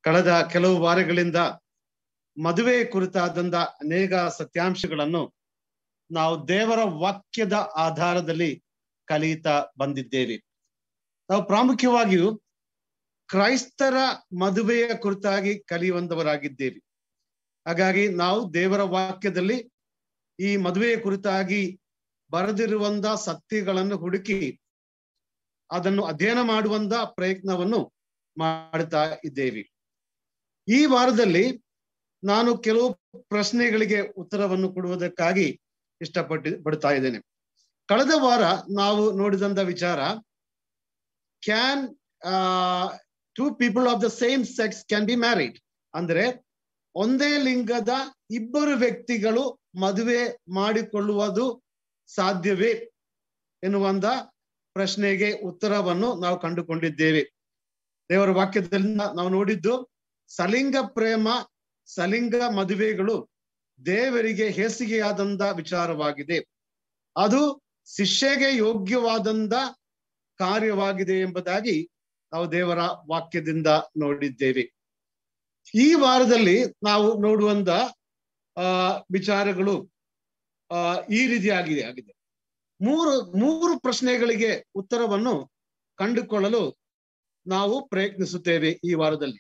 ಕಳೆದ ಕೆಲವು ವಾರಗಳಿಂದ ಮದುವೆ ಕುರಿತಾದಂತ ಅನೇಕ ಸತ್ಯಾಂಶಗಳನ್ನು ನಾವು ದೇವರ ವಾಕ್ಯದ ಆಧಾರದಲ್ಲಿ ಕಲಿಯುತ್ತಾ ಬಂದಿದ್ದೇವೆ. ನಾವು ಪ್ರಾಮುಖ್ಯವಾಗಿಯೂ ಕ್ರೈಸ್ತರ ಮದುವೆಯ ಕುರಿತಾಗಿ ಕಲಿಯುವಂತವರಾಗಿದ್ದೇವೆ. ಹಾಗಾಗಿ ನಾವು ದೇವರ ವಾಕ್ಯದಲ್ಲಿ ಈ ಮದುವೆಯ ಕುರಿತಾಗಿ ಬರೆದಿರುವಂತ ಸತ್ಯಗಳನ್ನು ಹುಡುಕಿ ಅದನ್ನು ಅಧ್ಯಯನ ಮಾಡುವಂತ ಪ್ರಯತ್ನವನ್ನು ಮಾಡುತ್ತಾ ಇದ್ದೇವೆ. ಈ ವಾರದಲ್ಲಿ ನಾನು ಕೆಲವು ಪ್ರಶ್ನೆಗಳಿಗೆ ಉತ್ತರವನ್ನು ಕೊಡುವುದಕ್ಕಾಗಿ ಪಡ್ತಾ ಇದ್ದೇನೆ. ಕಳೆದ ವಾರ ನಾವು ನೋಡಿದಂತ ವಿಚಾರ, can two people of the same sex can be married, ಅಂದ್ರೆ ಒಂದೇ ಲಿಂಗದ ಇಬ್ಬರು ವ್ಯಕ್ತಿಗಳು ಮದುವೆ ಮಾಡಿಕೊಳ್ಳುವುದು ಸಾಧ್ಯವೇ ಎನ್ನುವಂತ ಪ್ರಶ್ನೆಗೆ ಉತ್ತರವನ್ನು ನಾವು ಕಂಡುಕೊಂಡಿದ್ದೇವೆ. ದೇವರ ವಾಕ್ಯದಲ್ಲಿ ನಾವು ನೋಡಿದ್ದು ಸಲಿಂಗ ಪ್ರೇಮ, ಸಲಿಂಗ ಮದುವೆಗಳು ದೇವರಿಗೆ ಹೇಸಿಗೆಯಾದಂತ ವಿಚಾರವಾಗಿದೆ. ಅದು ಶಿಕ್ಷೆಗೆ ಯೋಗ್ಯವಾದಂತ ಕಾರ್ಯವಾಗಿದೆ ಎಂಬುದಾಗಿ ನಾವು ದೇವರ ವಾಕ್ಯದಿಂದ ನೋಡಿದ್ದೇವೆ. ಈ ವಾರದಲ್ಲಿ ನಾವು ನೋಡುವಂತ ವಿಚಾರಗಳು ಈ ರೀತಿಯಾಗಿದೆ. ಮೂರು ಪ್ರಶ್ನೆಗಳಿಗೆ ಉತ್ತರವನ್ನು ಕಂಡುಕೊಳ್ಳಲು ನಾವು ಪ್ರಯತ್ನಿಸುತ್ತೇವೆ ಈ ವಾರದಲ್ಲಿ.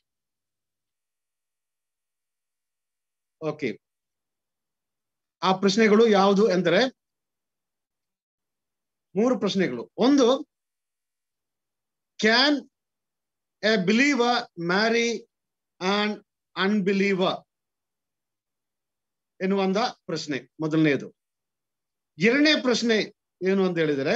ಓಕೆ, ಆ ಪ್ರಶ್ನೆಗಳು ಯಾವುದು ಎಂದರೆ ಮೂರು ಪ್ರಶ್ನೆಗಳು. ಒಂದು, can a believer marry an unbeliever ಎನ್ನುವಂತ ಪ್ರಶ್ನೆ ಮೊದಲನೆಯದು. ಎರಡನೇ ಪ್ರಶ್ನೆ ಏನು ಅಂತ ಹೇಳಿದರೆ,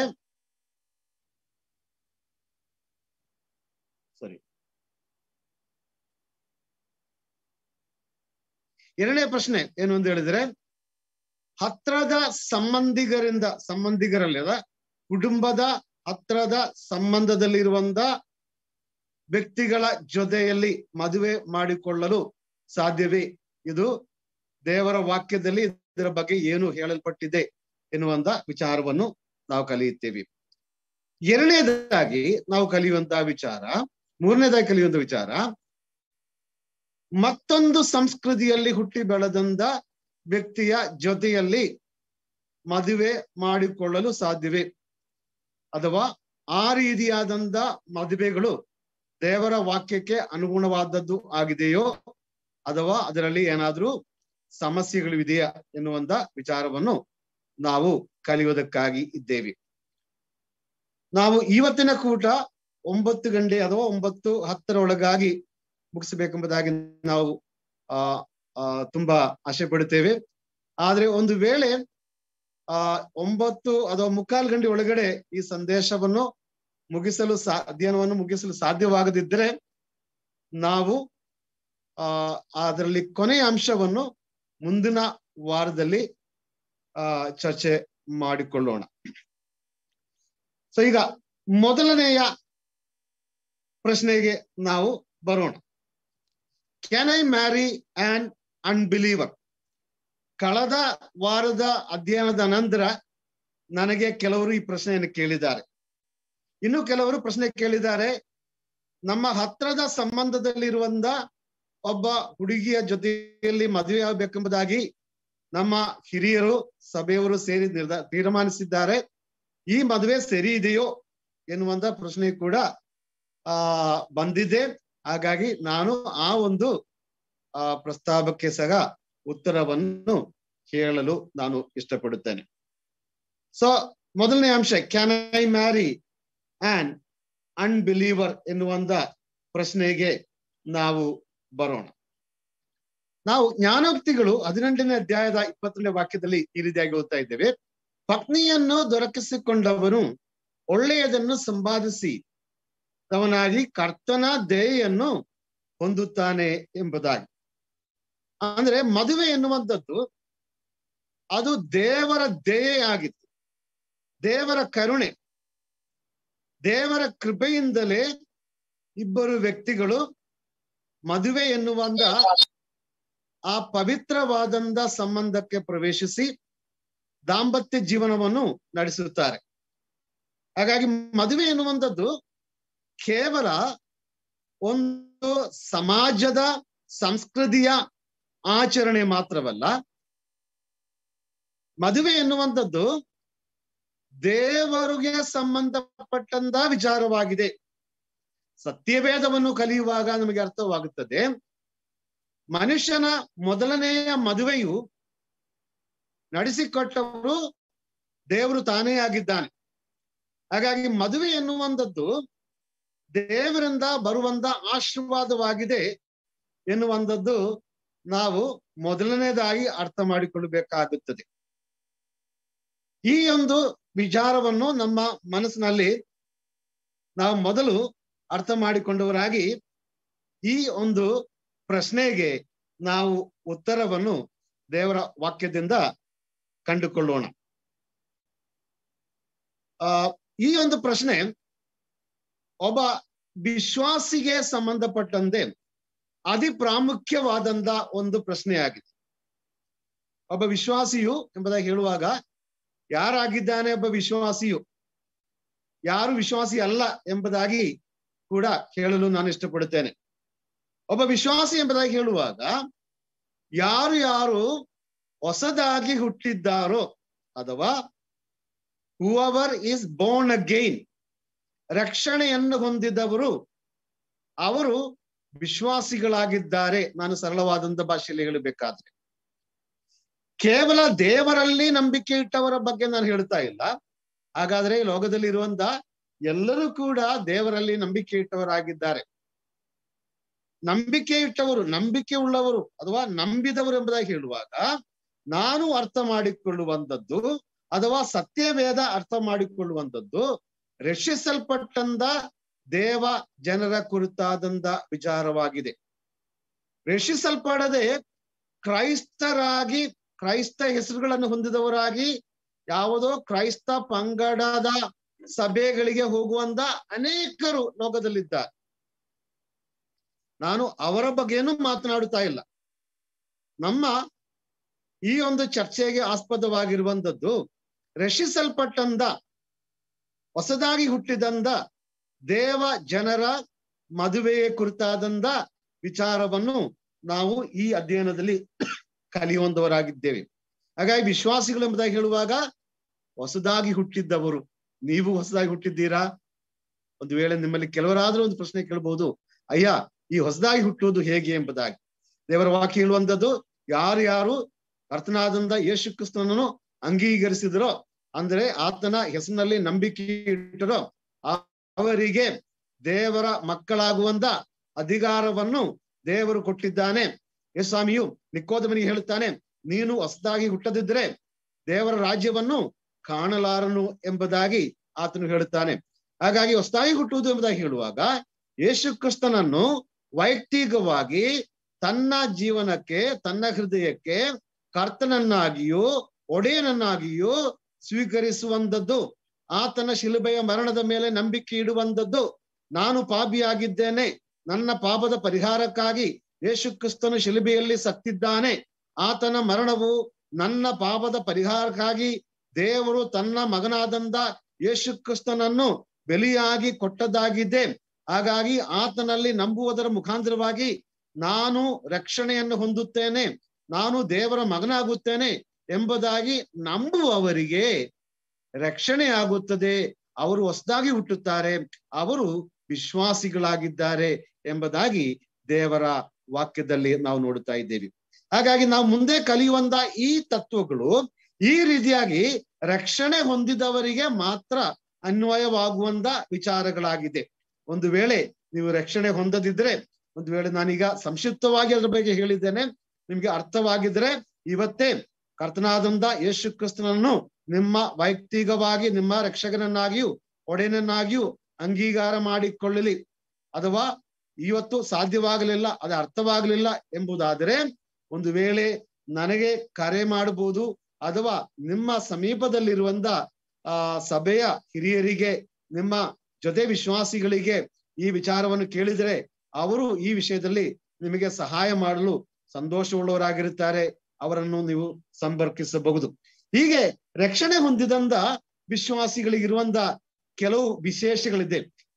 ಎರಡನೇ ಪ್ರಶ್ನೆ ಏನು ಅಂತ ಹೇಳಿದ್ರೆ, ಹತ್ರದ ಸಂಬಂಧಿಗರಲ್ಲದ ಕುಟುಂಬದ ಹತ್ರದ ಸಂಬಂಧದಲ್ಲಿರುವಂತ ವ್ಯಕ್ತಿಗಳ ಜೊತೆಯಲ್ಲಿ ಮದುವೆ ಮಾಡಿಕೊಳ್ಳಲು ಸಾಧ್ಯವೇ? ಇದು ದೇವರ ವಾಕ್ಯದಲ್ಲಿ ಇದರ ಬಗ್ಗೆ ಏನು ಹೇಳಲ್ಪಟ್ಟಿದೆ ಎನ್ನುವಂತ ವಿಚಾರವನ್ನು ನಾವು ಕಲಿಯುತ್ತೇವೆ. ಎರಡನೇದಾಗಿ ನಾವು ಕಲಿಯುವಂತಹ ವಿಚಾರ, ಮೂರನೇದಾಗಿ ಕಲಿಯುವಂತ ವಿಚಾರ, ಮತ್ತೊಂದು ಸಂಸ್ಕೃತಿಯಲ್ಲಿ ಹುಟ್ಟಿ ಬೆಳೆದಂತ ವ್ಯಕ್ತಿಯ ಜೊತೆಯಲ್ಲಿ ಮದುವೆ ಮಾಡಿಕೊಳ್ಳಲು ಸಾಧ್ಯವೇ? ಅಥವಾ ಆ ರೀತಿಯಾದಂತ ಮದುವೆಗಳು ದೇವರ ವಾಕ್ಯಕ್ಕೆ ಅನುಗುಣವಾದದ್ದು ಆಗಿದೆಯೋ ಅಥವಾ ಅದರಲ್ಲಿ ಏನಾದ್ರೂ ಸಮಸ್ಯೆಗಳು ಇದೆಯಾ ಎನ್ನುವಂತ ವಿಚಾರವನ್ನು ನಾವು ಕಲಿಯುವುದಕ್ಕಾಗಿ ಇದ್ದೇವೆ. ನಾವು ಇವತ್ತಿನ ಕೂಟ 9 ಗಂಟೆ ಅಥವಾ 9:10 ಮುಗಿಸಬೇಕೆಂಬುದಾಗಿ ನಾವು ತುಂಬಾ ಆಸೆ ಪಡುತ್ತೇವೆ. ಆದ್ರೆ ಒಂದು ವೇಳೆ 9 ಅಥವಾ 3:15 ಗಂಟೆ ಒಳಗಡೆ ಈ ಸಂದೇಶವನ್ನು ಅಧ್ಯಯನವನ್ನು ಮುಗಿಸಲು ಸಾಧ್ಯವಾಗದಿದ್ದರೆ ನಾವು ಅದರಲ್ಲಿ ಕೊನೆಯ ಅಂಶವನ್ನು ಮುಂದಿನ ವಾರದಲ್ಲಿ ಚರ್ಚೆ ಮಾಡಿಕೊಳ್ಳೋಣ. ಸೊ ಈಗ ಮೊದಲನೆಯ ಪ್ರಶ್ನೆಗೆ ನಾವು ಬರೋಣ. Can I marry an unbeliever? ಕಳೆದ ವಾರದ ಅಧ್ಯಯನದ ನಂತರ ನನಗೆ ಕೆಲವರು ಈ ಪ್ರಶ್ನೆಯನ್ನು ಕೇಳಿದ್ದಾರೆ. ಇನ್ನು ಕೆಲವರು ಪ್ರಶ್ನೆ ಕೇಳಿದ್ದಾರೆ, ನಮ್ಮ ಹತ್ರದ ಸಂಬಂಧದಲ್ಲಿರುವಂತ ಒಬ್ಬ ಹುಡುಗಿಯ ಜೊತೆಯಲ್ಲಿ ಮದುವೆ ಆಗಬೇಕೆಂಬುದಾಗಿ ನಮ್ಮ ಹಿರಿಯರು ಸಭೆಯವರು ಸೇರಿ ತೀರ್ಮಾನಿಸಿದ್ದಾರೆ. ಈ ಮದುವೆ ಸರಿ ಇದೆಯೋ ಎನ್ನುವಂತ ಪ್ರಶ್ನೆ ಕೂಡ ಬಂದಿದೆ. ಹಾಗಾಗಿ ನಾನು ಆ ಒಂದು ಪ್ರಸ್ತಾವಕ್ಕೆ ಸಹ ಉತ್ತರವನ್ನು ಹೇಳಲು ನಾನು ಇಷ್ಟಪಡುತ್ತೇನೆ. ಸೊ ಮೊದಲನೇ ಅಂಶ, can I marry an unbeliever ಎನ್ನುವಂತ ಪ್ರಶ್ನೆಗೆ ನಾವು ಬರೋಣ. ನಾವು ಜ್ಞಾನೋಕ್ತಿಗಳು 18ನೇ ಅಧ್ಯಾಯದ 22ನೇ ವಾಕ್ಯದಲ್ಲಿ ಈ ರೀತಿಯಾಗಿ ಓದ್ತಾ ಇದ್ದೇವೆ. ಪತ್ನಿಯನ್ನು ದೊರಕಿಸಿಕೊಂಡವನು ಒಳ್ಳೆಯದನ್ನು ಸಂಪಾದಿಸಿ ಅವನಾಗಿ ಕರ್ತನ ದಯೆಯನ್ನು ಹೊಂದುತ್ತಾನೆ ಎಂಬುದಾಗಿ. ಅಂದ್ರೆ ಮದುವೆ ಎನ್ನುವಂಥದ್ದು ಅದು ದೇವರ ದಯೆ ಆಗಿತ್ತು, ದೇವರ ಕರುಣೆ, ದೇವರ ಕೃಪೆಯಿಂದಲೇ ಇಬ್ಬರು ವ್ಯಕ್ತಿಗಳು ಮದುವೆ ಎನ್ನುವಂತ ಆ ಪವಿತ್ರವಾದಂತ ಸಂಬಂಧಕ್ಕೆ ಪ್ರವೇಶಿಸಿ ದಾಂಪತ್ಯ ಜೀವನವನ್ನು ನಡೆಸುತ್ತಾರೆ. ಹಾಗಾಗಿ ಮದುವೆ ಎನ್ನುವಂಥದ್ದು ಕೇವಲ ಒಂದು ಸಮಾಜದ ಸಂಸ್ಕೃತಿಯ ಆಚರಣೆ ಮಾತ್ರವಲ್ಲ, ಮದುವೆ ಎನ್ನುವಂಥದ್ದು ದೇವರಿಗೆ ಸಂಬಂಧಪಟ್ಟಂತ ವಿಚಾರವಾಗಿದೆ. ಸತ್ಯವೇದವನ್ನು ಕಲಿಯುವಾಗ ನಮಗೆ ಅರ್ಥವಾಗುತ್ತದೆ, ಮನುಷ್ಯನ ಮೊದಲನೆಯ ಮದುವೆಯು ನಡೆಸಿಕೊಟ್ಟವರು ದೇವರು ತಾನೇ ಆಗಿದ್ದಾನೆ. ಹಾಗಾಗಿ ಮದುವೆ ಎನ್ನುವಂಥದ್ದು ದೇವರಿಂದ ಬರುವಂತ ಆಶೀರ್ವಾದವಾಗಿದೆ ಎನ್ನುವಂಥದ್ದು ನಾವು ಮೊದಲನೇದಾಗಿ ಅರ್ಥ ಮಾಡಿಕೊಳ್ಳಬೇಕಾಗುತ್ತದೆ. ಈ ಒಂದು ವಿಚಾರವನ್ನು ನಮ್ಮ ಮನಸ್ಸಿನಲ್ಲಿ ನಾವು ಮೊದಲು ಅರ್ಥ ಮಾಡಿಕೊಂಡವರಾಗಿ ಈ ಒಂದು ಪ್ರಶ್ನೆಗೆ ನಾವು ಉತ್ತರವನ್ನು ದೇವರ ವಾಕ್ಯದಿಂದ ಕಂಡುಕೊಳ್ಳೋಣ. ಈ ಒಂದು ಪ್ರಶ್ನೆ ಒಬ್ಬ ವಿಶ್ವಾಸಿಗೆ ಸಂಬಂಧಪಟ್ಟಂತೆ ಅತಿ ಪ್ರಾಮುಖ್ಯವಾದಂತ ಒಂದು ಪ್ರಶ್ನೆಯಾಗಿದೆ. ಒಬ್ಬ ವಿಶ್ವಾಸಿಯು ಎಂಬುದಾಗಿ ಹೇಳುವಾಗ ಯಾರಾಗಿದ್ದಾನೆ ಒಬ್ಬ ವಿಶ್ವಾಸಿಯು, ಯಾರು ವಿಶ್ವಾಸಿ ಅಲ್ಲ ಎಂಬುದಾಗಿ ಕೂಡ ಹೇಳಲು ನಾನು ಇಷ್ಟಪಡುತ್ತೇನೆ. ಒಬ್ಬ ವಿಶ್ವಾಸಿ ಎಂಬುದಾಗಿ ಹೇಳುವಾಗ ಯಾರು ಯಾರು ಹೊಸದಾಗಿ ಹುಟ್ಟಿದ್ದಾರೋ ಅಥವಾ ಹೂವರ್ ಈಸ್ ಬೋರ್ನ್ ಅಗೈನ್, ರಕ್ಷಣೆಯನ್ನು ಹೊಂದಿದವರು, ಅವರು ವಿಶ್ವಾಸಿಗಳಾಗಿದ್ದಾರೆ. ನಾನು ಸರಳವಾದಂತ ಭಾಷೆಯಲ್ಲಿ ಹೇಳಬೇಕಾದ್ರೆ ಕೇವಲ ದೇವರಲ್ಲಿ ನಂಬಿಕೆ ಇಟ್ಟವರ ಬಗ್ಗೆ ನಾನು ಹೇಳ್ತಾ ಇಲ್ಲ. ಹಾಗಾದ್ರೆ ಈ ಲೋಕದಲ್ಲಿ ಇರುವಂತ ಎಲ್ಲರೂ ಕೂಡ ದೇವರಲ್ಲಿ ನಂಬಿಕೆ ಇಟ್ಟವರಾಗಿದ್ದಾರೆ. ನಂಬಿಕೆ ಇಟ್ಟವರು, ನಂಬಿಕೆ ಉಳ್ಳವರು ಅಥವಾ ನಂಬಿದವರು ಎಂಬುದಾಗಿ ಹೇಳುವಾಗ ನಾನು ಅರ್ಥ ಮಾಡಿಕೊಳ್ಳುವಂಥದ್ದು ಅಥವಾ ಸತ್ಯವೇದ ಅರ್ಥ ಮಾಡಿಕೊಳ್ಳುವಂಥದ್ದು ರಕ್ಷಿಸಲ್ಪಟ್ಟಂತ ದೇವ ಜನರ ಕುರಿತಾದಂತ ವಿಚಾರವಾಗಿದೆ. ರಕ್ಷಿಸಲ್ಪಡದೆ ಕ್ರೈಸ್ತರಾಗಿ, ಕ್ರೈಸ್ತ ಹೆಸರುಗಳನ್ನು ಹೊಂದಿದವರಾಗಿ ಯಾವುದೋ ಕ್ರೈಸ್ತ ಪಂಗಡದ ಸಭೆಗಳಿಗೆ ಹೋಗುವಂತ ಅನೇಕರು ಲೋಕದಲ್ಲಿದ್ದಾರೆ. ನಾನು ಅವರ ಬಗ್ಗೆನೂ ಮಾತನಾಡುತ್ತಾ ಇಲ್ಲ. ನಮ್ಮ ಈ ಒಂದು ಚರ್ಚೆಗೆ ಆಸ್ಪದವಾಗಿರುವಂಥದ್ದು ರಕ್ಷಿಸಲ್ಪಟ್ಟಂದ, ಹೊಸದಾಗಿ ಹುಟ್ಟಿದಂದ ದೇವ ಜನರ ಮದುವೆಯ ಕುರಿತಾದಂತ ವಿಚಾರವನ್ನು ನಾವು ಈ ಅಧ್ಯಯನದಲ್ಲಿ ಕಲಿಯುವಂತವರಾಗಿದ್ದೇವೆ. ಹಾಗಾಗಿ ವಿಶ್ವಾಸಿಗಳು ಎಂಬುದಾಗಿ ಹೇಳುವಾಗ ಹೊಸದಾಗಿ ಹುಟ್ಟಿದ್ದವರು, ನೀವು ಹೊಸದಾಗಿ ಹುಟ್ಟಿದ್ದೀರಾ? ಒಂದು ವೇಳೆ ನಿಮ್ಮಲ್ಲಿ ಕೆಲವರಾದ್ರೂ ಒಂದು ಪ್ರಶ್ನೆ ಕೇಳಬಹುದು, ಅಯ್ಯ ಈ ಹೊಸದಾಗಿ ಹುಟ್ಟುವುದು ಹೇಗೆ ಎಂಬುದಾಗಿ. ದೇವರ ವಾಕ್ಯ ಹೇಳುವಂಥದ್ದು, ಯಾರು ಯಾರು ಕರ್ತನಾದಂತ ಯೇಸು ಕ್ರಿಸ್ತನನ್ನು ಅಂಗೀಕರಿಸಿದರೋ, ಅಂದ್ರೆ ಆತನ ಹೆಸರಿನಲ್ಲಿ ನಂಬಿಕೆ ಇಟ್ಟರೋ, ಅವರಿಗೆ ದೇವರ ಮಕ್ಕಳಾಗುವಂತ ಅಧಿಕಾರವನ್ನು ದೇವರು ಕೊಟ್ಟಿದ್ದಾನೆ. ಯೇಸುಸ್ವಾಮಿಯು ನಿಕೋದೇಮನಿಗೆ ಹೇಳುತ್ತಾನೆ, ನೀನು ಹೊಸದಾಗಿ ಹುಟ್ಟದಿದ್ರೆ ದೇವರ ರಾಜ್ಯವನ್ನು ಕಾಣಲಾರನು ಎಂಬುದಾಗಿ ಆತನು ಹೇಳುತ್ತಾನೆ. ಹಾಗಾಗಿ ಹೊಸದಾಗಿ ಹುಟ್ಟುವುದು ಎಂಬುದಾಗಿ ಹೇಳುವಾಗ ಯೇಸು ಕ್ರಿಸ್ತನನ್ನು ವೈಯಕ್ತಿಕವಾಗಿ ತನ್ನ ಜೀವನಕ್ಕೆ, ತನ್ನ ಹೃದಯಕ್ಕೆ ಕರ್ತನನ್ನಾಗಿಯೂ ಒಡೆಯನನ್ನಾಗಿಯೂ ಸ್ವೀಕರಿಸುವಂಥದ್ದು, ಆತನ ಶಿಲುಬೆಯ ಮರಣದ ಮೇಲೆ ನಂಬಿಕೆ ಇಡುವಂಥದ್ದು. ನಾನು ಪಾಪಿಯಾಗಿದ್ದೇನೆ, ನನ್ನ ಪಾಪದ ಪರಿಹಾರಕ್ಕಾಗಿ ಯೇಸು ಕ್ರಿಸ್ತನು ಶಿಲುಬೆಯಲ್ಲಿ ಸತ್ತಿದ್ದಾನೆ, ಆತನ ಮರಣವು ನನ್ನ ಪಾಪದ ಪರಿಹಾರಕ್ಕಾಗಿ ದೇವರು ತನ್ನ ಮಗನಾದಂತ ಯೇಸು ಕ್ರಿಸ್ತನನ್ನು ಬಲಿಯಾಗಿ ಕೊಟ್ಟದ್ದಾಗಿದೆ. ಹಾಗಾಗಿ ಆತನಲ್ಲಿ ನಂಬುವುದರ ಮುಖಾಂತರವಾಗಿ ನಾನು ರಕ್ಷಣೆಯನ್ನು ಹೊಂದುತ್ತೇನೆ, ನಾನು ದೇವರ ಮಗನಾಗುತ್ತೇನೆ ಎಂಬುದಾಗಿ ನಂಬುವವರಿಗೆ ರಕ್ಷಣೆ ಆಗುತ್ತದೆ. ಅವರು ಹೊಸದಾಗಿ ಹುಟ್ಟುತ್ತಾರೆ, ಅವರು ವಿಶ್ವಾಸಿಗಳಾಗಿದ್ದಾರೆ ಎಂಬುದಾಗಿ ದೇವರ ವಾಕ್ಯದಲ್ಲಿ ನಾವು ನೋಡುತ್ತಾ ಇದ್ದೇವೆ. ಹಾಗಾಗಿ ನಾವು ಮುಂದೆ ಕಲಿಯುವಂತ ಈ ತತ್ವಗಳು ಈ ರೀತಿಯಾಗಿ ರಕ್ಷಣೆ ಹೊಂದಿದವರಿಗೆ ಮಾತ್ರ ಅನ್ವಯವಾಗುವಂತ ವಿಚಾರಗಳಾಗಿದೆ. ಒಂದು ವೇಳೆ ನೀವು ರಕ್ಷಣೆ ಹೊಂದದಿದ್ರೆ, ಒಂದು ವೇಳೆ ನಾನೀಗ ಸಂಕ್ಷಿಪ್ತವಾಗಿ ಅದ್ರ ಬಗ್ಗೆ ಹೇಳಿದ್ದೇನೆ, ನಿಮ್ಗೆ ಅರ್ಥವಾಗಿದ್ರೆ ಇವತ್ತೇ ಕರ್ತನಾದಂತ ಯೇಸು ಕ್ರಿಸ್ತನನ್ನು ನಿಮ್ಮ ವೈಯಕ್ತಿಕವಾಗಿ ನಿಮ್ಮ ರಕ್ಷಕನನ್ನಾಗಿಯೂ ಒಡೆಯನನ್ನಾಗಿಯೂ ಅಂಗೀಕಾರ ಮಾಡಿಕೊಳ್ಳಲಿ. ಅಥವಾ ಇವತ್ತು ಸಾಧ್ಯವಾಗಲಿಲ್ಲ, ಅದು ಅರ್ಥವಾಗಲಿಲ್ಲ ಎಂಬುದಾದರೆ ಒಂದು ವೇಳೆ ನನಗೆ ಕರೆ ಮಾಡಬಹುದು, ಅಥವಾ ನಿಮ್ಮ ಸಮೀಪದಲ್ಲಿರುವಂತ ಸಭೆಯ ಹಿರಿಯರಿಗೆ, ನಿಮ್ಮ ಜೊತೆ ವಿಶ್ವಾಸಿಗಳಿಗೆ ಈ ವಿಚಾರವನ್ನು ಕೇಳಿದರೆ ಅವರು ಈ ವಿಷಯದಲ್ಲಿ ನಿಮಗೆ ಸಹಾಯ ಮಾಡಲು ಸಂತೋಷವುಳ್ಳವರಾಗಿರುತ್ತಾರೆ. ಅವರನ್ನು ನೀವು ಸಂಪರ್ಕಿಸಬಹುದು. ಹೀಗೆ ರಕ್ಷಣೆ ಹೊಂದಿದಂತ ವಿಶ್ವಾಸಿಗಳಿಗಿರುವಂತ ಕೆಲವು ವಿಶೇಷಗಳಿದೆ.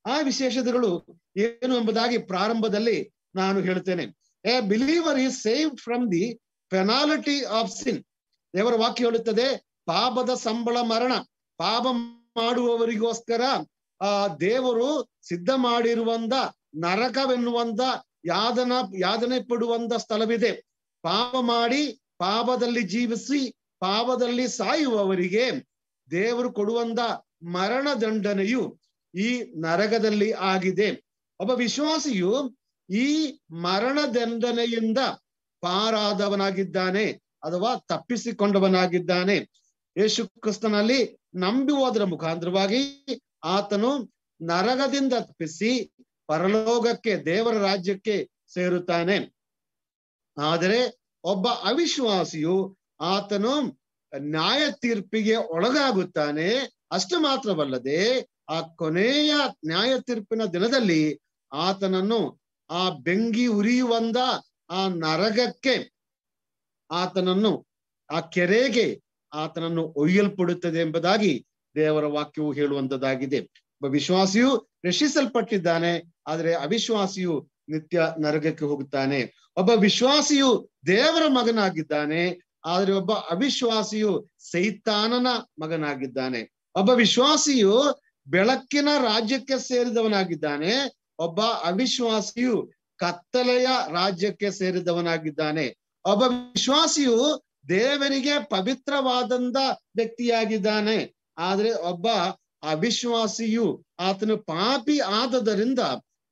ಆ ವಿಶೇಷತೆಗಳು ಏನು ಎಂಬುದಾಗಿ ಪ್ರಾರಂಭದಲ್ಲಿ ನಾನು ಹೇಳ್ತೇನೆ. A believer is saved from the penalty of sin. ದೇವರ ವಾಕ್ಯ ಹೇಳುತ್ತದೆ, ಪಾಪದ ಸಂಬಳ ಮರಣ. ಪಾಪ ಮಾಡುವವರಿಗೋಸ್ಕರ ದೇವರು ಸಿದ್ಧ ಮಾಡಿರುವಂತ ನರಕವೆನ್ನುವಂತ ಯಾತನೆ ಪಡುವಂತ ಸ್ಥಳವಿದೆ. ಪಾಪ ಮಾಡಿ ಪಾಪದಲ್ಲಿ ಜೀವಿಸಿ ಪಾಪದಲ್ಲಿ ಸಾಯುವವರಿಗೆ ದೇವರು ಕೊಡುವಂತ ಮರಣ ದಂಡನೆಯು ಈ ನರಕದಲ್ಲಿ ಆಗಿದೆ. ಒಬ್ಬ ವಿಶ್ವಾಸಿಯು ಈ ಮರಣ ದಂಡನೆಯಿಂದ ಪಾರಾದವನಾಗಿದ್ದಾನೆ ಅಥವಾ ತಪ್ಪಿಸಿಕೊಂಡವನಾಗಿದ್ದಾನೆ. ಯೇಸು ಕ್ರಿಸ್ತನಲ್ಲಿ ನಂಬುವುದರ ಮುಖಾಂತರವಾಗಿ ಆತನು ನರಕದಿಂದ ತಪ್ಪಿಸಿ ಪರಲೋಕಕ್ಕೆ, ದೇವರ ರಾಜ್ಯಕ್ಕೆ ಸೇರುತ್ತಾನೆ. ಆದರೆ ಒಬ್ಬ ಅವಿಶ್ವಾಸಿಯು ಆತನು ನ್ಯಾಯ ತೀರ್ಪಿಗೆ ಒಳಗಾಗುತ್ತಾನೆ. ಅಷ್ಟು ಮಾತ್ರವಲ್ಲದೆ ಆ ಕೊನೆಯ ನ್ಯಾಯ ತೀರ್ಪಿನ ದಿನದಲ್ಲಿ ಆತನನ್ನು ಆ ಬೆಂಕಿ ಉರಿಯುವಂತ ಆ ನರಕಕ್ಕೆ, ಆತನನ್ನು ಆ ಕೆರೆಗೆ ಆತನನ್ನು ಒಯ್ಯಲ್ಪಡುತ್ತದೆ ಎಂಬುದಾಗಿ ದೇವರ ವಾಕ್ಯವು ಹೇಳುವಂತದ್ದಾಗಿದೆ. ಒಬ್ಬ ವಿಶ್ವಾಸಿಯು ರಕ್ಷಿಸಲ್ಪಟ್ಟಿದ್ದಾನೆ, ಆದರೆ ಅವಿಶ್ವಾಸಿಯು ನಿತ್ಯ ನರಕಕ್ಕೆ ಹೋಗುತ್ತಾನೆ. ಒಬ್ಬ ವಿಶ್ವಾಸಿಯು ದೇವರ ಮಗನಾಗಿದ್ದಾನೆ, ಆದ್ರೆ ಒಬ್ಬ ಅವಿಶ್ವಾಸಿಯು ಸೈತಾನನ ಮಗನಾಗಿದ್ದಾನೆ. ಒಬ್ಬ ವಿಶ್ವಾಸಿಯು ಬೆಳಕಿನ ರಾಜ್ಯಕ್ಕೆ ಸೇರಿದವನಾಗಿದ್ದಾನೆ, ಒಬ್ಬ ಅವಿಶ್ವಾಸಿಯು ಕತ್ತಲೆಯ ರಾಜ್ಯಕ್ಕೆ ಸೇರಿದವನಾಗಿದ್ದಾನೆ. ಒಬ್ಬ ವಿಶ್ವಾಸಿಯು ದೇವರಿಗೆ ಪವಿತ್ರವಾದಂತ ವ್ಯಕ್ತಿಯಾಗಿದ್ದಾನೆ, ಆದ್ರೆ ಒಬ್ಬ ಅವಿಶ್ವಾಸಿಯು ಆತನು ಪಾಪಿ ಆದದರಿಂದ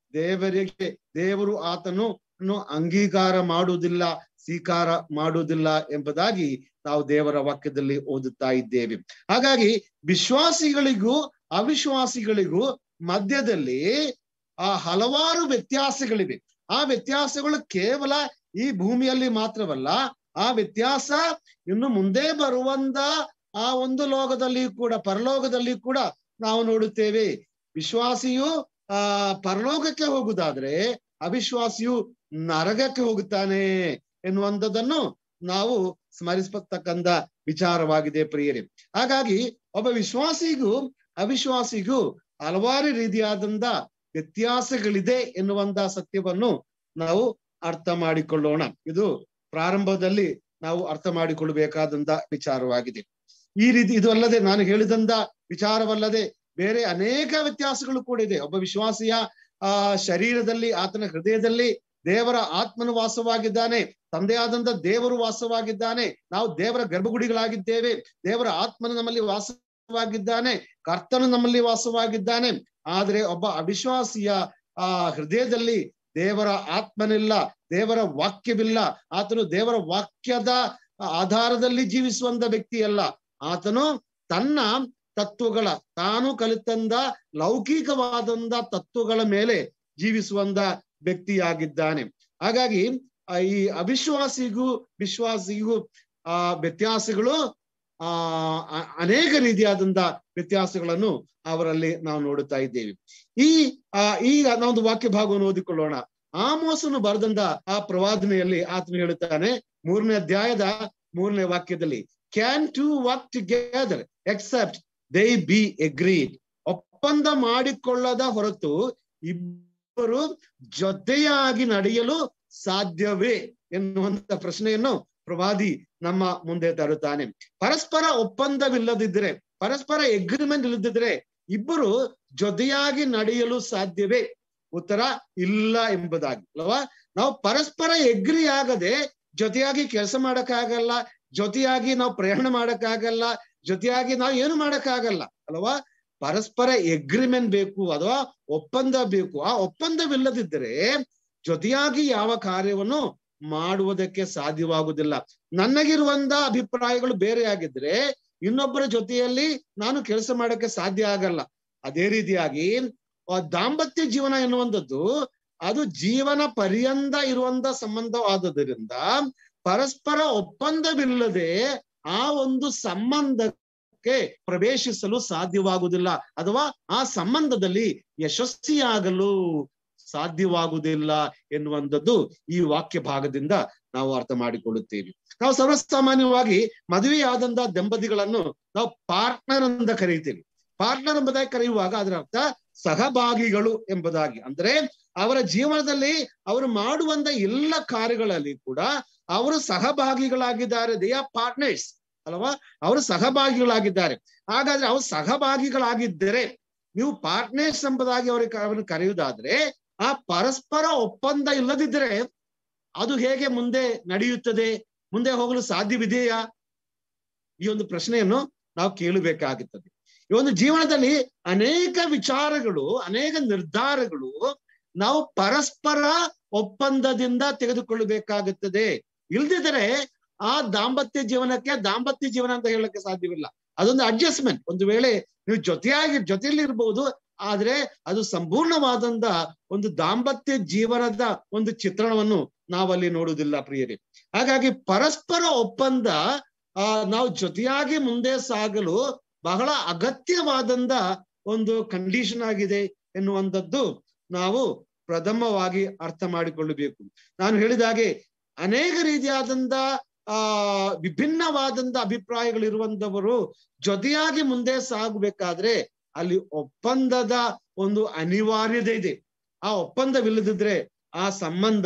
ದೇವರು ಆತನು ಅಂಗೀಕಾರ ಮಾಡುವುದಿಲ್ಲ, ಸ್ವೀಕಾರ ಮಾಡುವುದಿಲ್ಲ ಎಂಬುದಾಗಿ ನಾವು ದೇವರ ವಾಕ್ಯದಲ್ಲಿ ಓದುತ್ತಾ ಇದ್ದೇವೆ. ಹಾಗಾಗಿ ವಿಶ್ವಾಸಿಗಳಿಗೂ ಅವಿಶ್ವಾಸಿಗಳಿಗೂ ಮಧ್ಯದಲ್ಲಿ ಹಲವಾರು ವ್ಯತ್ಯಾಸಗಳಿವೆ. ಆ ವ್ಯತ್ಯಾಸಗಳು ಕೇವಲ ಈ ಭೂಮಿಯಲ್ಲಿ ಮಾತ್ರವಲ್ಲ, ಆ ವ್ಯತ್ಯಾಸ ಇನ್ನು ಮುಂದೆ ಬರುವಂತ ಆ ಒಂದು ಲೋಕದಲ್ಲಿ ಕೂಡ, ಪರಲೋಕದಲ್ಲಿ ಕೂಡ ನಾವು ನೋಡುತ್ತೇವೆ. ವಿಶ್ವಾಸಿಯು ಪರಲೋಕಕ್ಕೆ ಹೋಗುವುದಾದ್ರೆ ಅವಿಶ್ವಾಸಿಯು ನರಕಕ್ಕೆ ಹೋಗುತ್ತಾನೆ ಎನ್ನುವಂಥದ್ದನ್ನು ನಾವು ಸ್ಮರಿಸತಕ್ಕಂತ ವಿಚಾರವಾಗಿದೆ ಪ್ರಿಯರೇ. ಹಾಗಾಗಿ ಒಬ್ಬ ವಿಶ್ವಾಸಿಗೂ ಅವಿಶ್ವಾಸಿಗೂ ಹಲವಾರು ರೀತಿಯಾದಂತ ವ್ಯತ್ಯಾಸಗಳಿದೆ ಎನ್ನುವಂತ ಸತ್ಯವನ್ನು ನಾವು ಅರ್ಥ ಮಾಡಿಕೊಳ್ಳೋಣ. ಇದು ಪ್ರಾರಂಭದಲ್ಲಿ ನಾವು ಅರ್ಥ ಮಾಡಿಕೊಳ್ಳಬೇಕಾದಂತ ವಿಚಾರವಾಗಿದೆ. ಈ ರೀತಿ ಇದು ಅಲ್ಲದೆ, ನಾನು ಹೇಳಿದಂತ ವಿಚಾರವಲ್ಲದೆ ಬೇರೆ ಅನೇಕ ವ್ಯತ್ಯಾಸಗಳು ಕೂಡ ಇದೆ. ಒಬ್ಬ ವಿಶ್ವಾಸಿಯ ಶರೀರದಲ್ಲಿ, ಆತನ ಹೃದಯದಲ್ಲಿ ದೇವರ ಆತ್ಮನು ವಾಸವಾಗಿದ್ದಾನೆ, ತಂದೆಯಾದಂತ ದೇವರು ವಾಸವಾಗಿದ್ದಾನೆ, ನಾವು ದೇವರ ಗರ್ಭಗುಡಿಗಳಾಗಿದ್ದೇವೆ, ದೇವರ ಆತ್ಮನು ನಮ್ಮಲ್ಲಿ ವಾಸವಾಗಿದ್ದಾನೆ, ಕರ್ತನು ನಮ್ಮಲ್ಲಿ ವಾಸವಾಗಿದ್ದಾನೆ. ಆದ್ರೆ ಒಬ್ಬ ಅವಿಶ್ವಾಸಿಯ ಹೃದಯದಲ್ಲಿ ದೇವರ ಆತ್ಮನಿಲ್ಲ, ದೇವರ ವಾಕ್ಯವಿಲ್ಲ. ಆತನು ದೇವರ ವಾಕ್ಯದ ಆಧಾರದಲ್ಲಿ ಜೀವಿಸುವಂತ ವ್ಯಕ್ತಿ ಅಲ್ಲ. ಆತನು ತನ್ನ ತತ್ವಗಳ, ತಾನು ಕಲಿತಂದ ಲೌಕಿಕವಾದಂತ ತತ್ವಗಳ ಮೇಲೆ ಜೀವಿಸುವಂತ ವ್ಯಕ್ತಿಯಾಗಿದ್ದಾನೆ. ಹಾಗಾಗಿ ಈ ಅವಿಶ್ವಾಸಿಗೂ ವಿಶ್ವಾಸಿಗೂ ವ್ಯತ್ಯಾಸಗಳು ಅನೇಕ ರೀತಿಯಾದಂತ ವ್ಯತ್ಯಾಸಗಳನ್ನು ಅವರಲ್ಲಿ ನಾವು ನೋಡುತ್ತಾ ಇದ್ದೇವೆ. ಈಗ ನಾವೊಂದು ವಾಕ್ಯ ಭಾಗವನ್ನು ಓದಿಕೊಳ್ಳೋಣ. ಆಮೋಸನು ಬರೆದಂತ ಆ ಪ್ರವಾದನೆಯಲ್ಲಿ ಆತನು ಹೇಳುತ್ತಾನೆ, 3ನೇ ಅಧ್ಯಾಯದ 3ನೇ ವಾಕ್ಯದಲ್ಲಿ, can two work together except they be agreed. ಒಪ್ಪಂದ ಮಾಡಿಕೊಳ್ಳದ ಹೊರತು ಇಬ್ಬರು ಜೊತೆಯಾಗಿ ನಡೆಯಲು ಸಾಧ್ಯವೇ ಎನ್ನುವಂತ ಪ್ರಶ್ನೆಯನ್ನು ಪ್ರವಾದಿ ನಮ್ಮ ಮುಂದೆ ತರುತ್ತಾನೆ. ಪರಸ್ಪರ ಒಪ್ಪಂದವಿಲ್ಲದಿದ್ರೆ, ಪರಸ್ಪರ ಎಗ್ರಿಮೆಂಟ್ ಇಲ್ಲದಿದ್ರೆ ಇಬ್ಬರು ಜೊತೆಯಾಗಿ ನಡೆಯಲು ಸಾಧ್ಯವೇ? ಉತ್ತರ ಇಲ್ಲ ಎಂಬುದಾಗಿ ಅಲ್ವಾ. ನಾವು ಪರಸ್ಪರ ಎಗ್ರಿ ಆಗದೆ ಜೊತೆಯಾಗಿ ಕೆಲಸ ಮಾಡಕ್ಕಾಗಲ್ಲ, ಜೊತೆಯಾಗಿ ನಾವು ಪ್ರಯಾಣ ಮಾಡಕ್ಕಾಗಲ್ಲ, ಜೊತೆಯಾಗಿ ನಾವು ಏನು ಮಾಡಕ್ಕಾಗಲ್ಲ ಅಲ್ವಾ. ಪರಸ್ಪರ ಎಗ್ರಿಮೆಂಟ್ ಬೇಕು ಅಥವಾ ಒಪ್ಪಂದ ಬೇಕು. ಆ ಒಪ್ಪಂದವಿಲ್ಲದಿದ್ದರೆ ಜೊತೆಯಾಗಿ ಯಾವ ಕಾರ್ಯವನ್ನು ಮಾಡುವುದಕ್ಕೆ ಸಾಧ್ಯವಾಗುವುದಿಲ್ಲ. ನನಗಿರುವಂತ ಅಭಿಪ್ರಾಯಗಳು ಬೇರೆ ಆಗಿದ್ರೆ ಇನ್ನೊಬ್ಬರ ಜೊತೆಯಲ್ಲಿ ನಾನು ಕೆಲಸ ಮಾಡಕ್ಕೆ ಸಾಧ್ಯ ಆಗಲ್ಲ. ಅದೇ ರೀತಿಯಾಗಿ ದಾಂಪತ್ಯ ಜೀವನ ಎನ್ನುವಂಥದ್ದು ಅದು ಜೀವನ ಪರ್ಯಂತ ಇರುವಂತ ಸಂಬಂಧವಾದುದರಿಂದ ಪರಸ್ಪರ ಒಪ್ಪಂದವಿಲ್ಲದೆ ಆ ಒಂದು ಸಂಬಂಧಕ್ಕೆ ಪ್ರವೇಶಿಸಲು ಸಾಧ್ಯವಾಗುವುದಿಲ್ಲ, ಅಥವಾ ಆ ಸಂಬಂಧದಲ್ಲಿ ಯಶಸ್ವಿಯಾಗಲು ಸಾಧ್ಯವಾಗುವುದಿಲ್ಲ ಎನ್ನುವಂಥದ್ದು ಈ ವಾಕ್ಯ ಭಾಗದಿಂದ ನಾವು ಅರ್ಥ ಮಾಡಿಕೊಳ್ಳುತ್ತೇವೆ. ನಾವು ಸರ್ವಸಾಮಾನ್ಯವಾಗಿ ಮದುವೆಯಾದಂತಹ ದಂಪತಿಗಳನ್ನು ನಾವು ಪಾರ್ಟ್ನರ್ ಅಂತ ಕರೀತೀವಿ. ಪಾರ್ಟ್ನರ್ ಎಂಬುದಾಗಿ ಕರೆಯುವಾಗ ಅದರ ಅರ್ಥ ಸಹಭಾಗಿಗಳು ಎಂಬುದಾಗಿ. ಅಂದ್ರೆ ಅವರ ಜೀವನದಲ್ಲಿ ಅವರು ಮಾಡುವಂತ ಎಲ್ಲ ಕಾರ್ಯಗಳಲ್ಲಿ ಕೂಡ ಅವರು ಸಹಭಾಗಿಗಳಾಗಿದ್ದಾರೆ. ದೇ ಆರ್ ಪಾರ್ಟ್ನರ್ಸ್ ಅಲ್ವಾ, ಅವರು ಸಹಭಾಗಿಗಳಾಗಿದ್ದಾರೆ. ಹಾಗಾದ್ರೆ ಅವರು ಸಹಭಾಗಿಗಳಾಗಿದ್ದರೆ, ನೀವು ಪಾರ್ಟ್ನರ್ಸ್ ಎಂಬುದಾಗಿ ಅವರನ್ನು ಕರೆಯುವುದಾದ್ರೆ, ಆ ಪರಸ್ಪರ ಒಪ್ಪಂದ ಇಲ್ಲದಿದ್ದರೆ ಅದು ಹೇಗೆ ಮುಂದೆ ನಡೆಯುತ್ತದೆ, ಮುಂದೆ ಹೋಗಲು ಸಾಧ್ಯವಿದೆಯಾ? ಈ ಒಂದು ಪ್ರಶ್ನೆಯನ್ನು ನಾವು ಕೇಳಬೇಕಾಗುತ್ತದೆ. ಈ ಒಂದು ಜೀವನದಲ್ಲಿ ಅನೇಕ ವಿಚಾರಗಳು, ಅನೇಕ ನಿರ್ಧಾರಗಳು ನಾವು ಪರಸ್ಪರ ಒಪ್ಪಂದದಿಂದ ತೆಗೆದುಕೊಳ್ಳಬೇಕಾಗುತ್ತದೆ. ಇಲ್ದಿದ್ರೆ ಆ ದಾಂಪತ್ಯ ಜೀವನ ಅಂತ ಹೇಳಕ್ಕೆ ಸಾಧ್ಯವಿಲ್ಲ. ಅದೊಂದು ಅಡ್ಜಸ್ಟ್ಮೆಂಟ್. ಒಂದು ವೇಳೆ ನೀವು ಜೊತೆಯಲ್ಲಿ ಇರ್ಬೋದು, ಆದ್ರೆ ಅದು ಸಂಪೂರ್ಣವಾದಂತ ಒಂದು ದಾಂಪತ್ಯ ಜೀವನದ ಒಂದು ಚಿತ್ರಣವನ್ನು ನಾವಲ್ಲಿ ನೋಡುವುದಿಲ್ಲ ಪ್ರಿಯರೇ. ಹಾಗಾಗಿ ಪರಸ್ಪರ ಒಪ್ಪಂದ ನಾವು ಜೊತೆಯಾಗಿ ಮುಂದೆ ಸಾಗಲು ಬಹಳ ಅಗತ್ಯವಾದಂತ ಒಂದು ಕಂಡೀಷನ್ ಆಗಿದೆ ಎನ್ನುವಂಥದ್ದು ನಾವು ಪ್ರಥಮವಾಗಿ ಅರ್ಥ ಮಾಡಿಕೊಳ್ಳಬೇಕು. ನಾನು ಹೇಳಿದ ಹಾಗೆ ಅನೇಕ ರೀತಿಯಾದಂತ ವಿಭಿನ್ನವಾದಂತ ಅಭಿಪ್ರಾಯಗಳಿರುವಂತವರು ಜೊತೆಯಾಗಿ ಮುಂದೆ ಸಾಗಬೇಕಾದ್ರೆ ಅಲ್ಲಿ ಒಪ್ಪಂದದ ಒಂದು ಅನಿವಾರ್ಯತೆ ಇದೆ. ಆ ಒಪ್ಪಂದವಿಲ್ಲದಿದ್ರೆ ಆ ಸಂಬಂಧ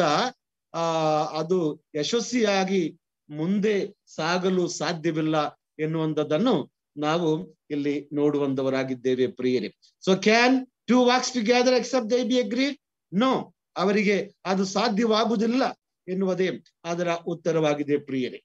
ಅದು ಯಶಸ್ವಿಯಾಗಿ ಮುಂದೆ ಸಾಗಲು ಸಾಧ್ಯವಿಲ್ಲ ಎನ್ನುವಂಥದ್ದನ್ನು ನಾವು ಇಲ್ಲಿ ನೋಡುವಂತವರಾಗಿದ್ದೇವೆ ಪ್ರಿಯರೇ. So can two works together except they be agreed? No, ಅವರಿಗೆ ಅದು ಸಾಧ್ಯವಾಗುವುದಿಲ್ಲ ಎನ್ನುವುದೇ ಅದರ ಉತ್ತರವಾಗಿದೆ ಪ್ರಿಯರೇ.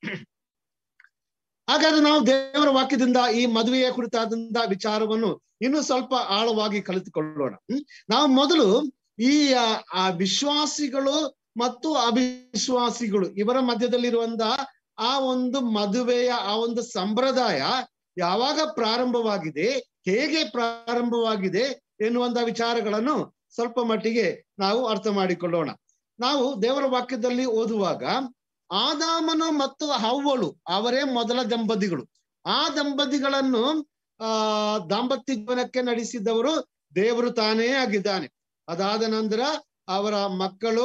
ಹಾಗಾದ್ರೆ ನಾವು ದೇವರ ವಾಕ್ಯದಿಂದ ಈ ಮದುವೆಯ ಕುರಿತಾದಂತ ವಿಚಾರವನ್ನು ಇನ್ನು ಸ್ವಲ್ಪ ಆಳವಾಗಿ ಕಲಿತುಕೊಳ್ಳೋಣ. ನಾವು ಮೊದಲು ಈ ವಿಶ್ವಾಸಿಗಳು ಮತ್ತು ಅವಿಶ್ವಾಸಿಗಳು ಇವರ ಮಧ್ಯದಲ್ಲಿರುವಂತಹ ಆ ಒಂದು ಮದುವೆಯ ಆ ಒಂದು ಸಂಪ್ರದಾಯ ಯಾವಾಗ ಪ್ರಾರಂಭವಾಗಿದೆ, ಹೇಗೆ ಪ್ರಾರಂಭವಾಗಿದೆ ಎನ್ನುವಂತ ವಿಚಾರಗಳನ್ನು ಸ್ವಲ್ಪ ಮಟ್ಟಿಗೆ ನಾವು ಅರ್ಥ ಮಾಡಿಕೊಳ್ಳೋಣ. ನಾವು ದೇವರ ವಾಕ್ಯದಲ್ಲಿ ಓದುವಾಗ ಆದಾಮನು ಮತ್ತು ಹವ್ವಳು ಅವರೇ ಮೊದಲ ದಂಪತಿಗಳು. ಆ ದಂಪತಿಗಳನ್ನು ದಾಂಪತ್ಯ ಜೀವನಕ್ಕೆ ನಡೆಸಿದವರು ದೇವರು ತಾನೇ ಆಗಿದ್ದಾನೆ. ಅದಾದ ನಂತರ ಅವರ ಮಕ್ಕಳು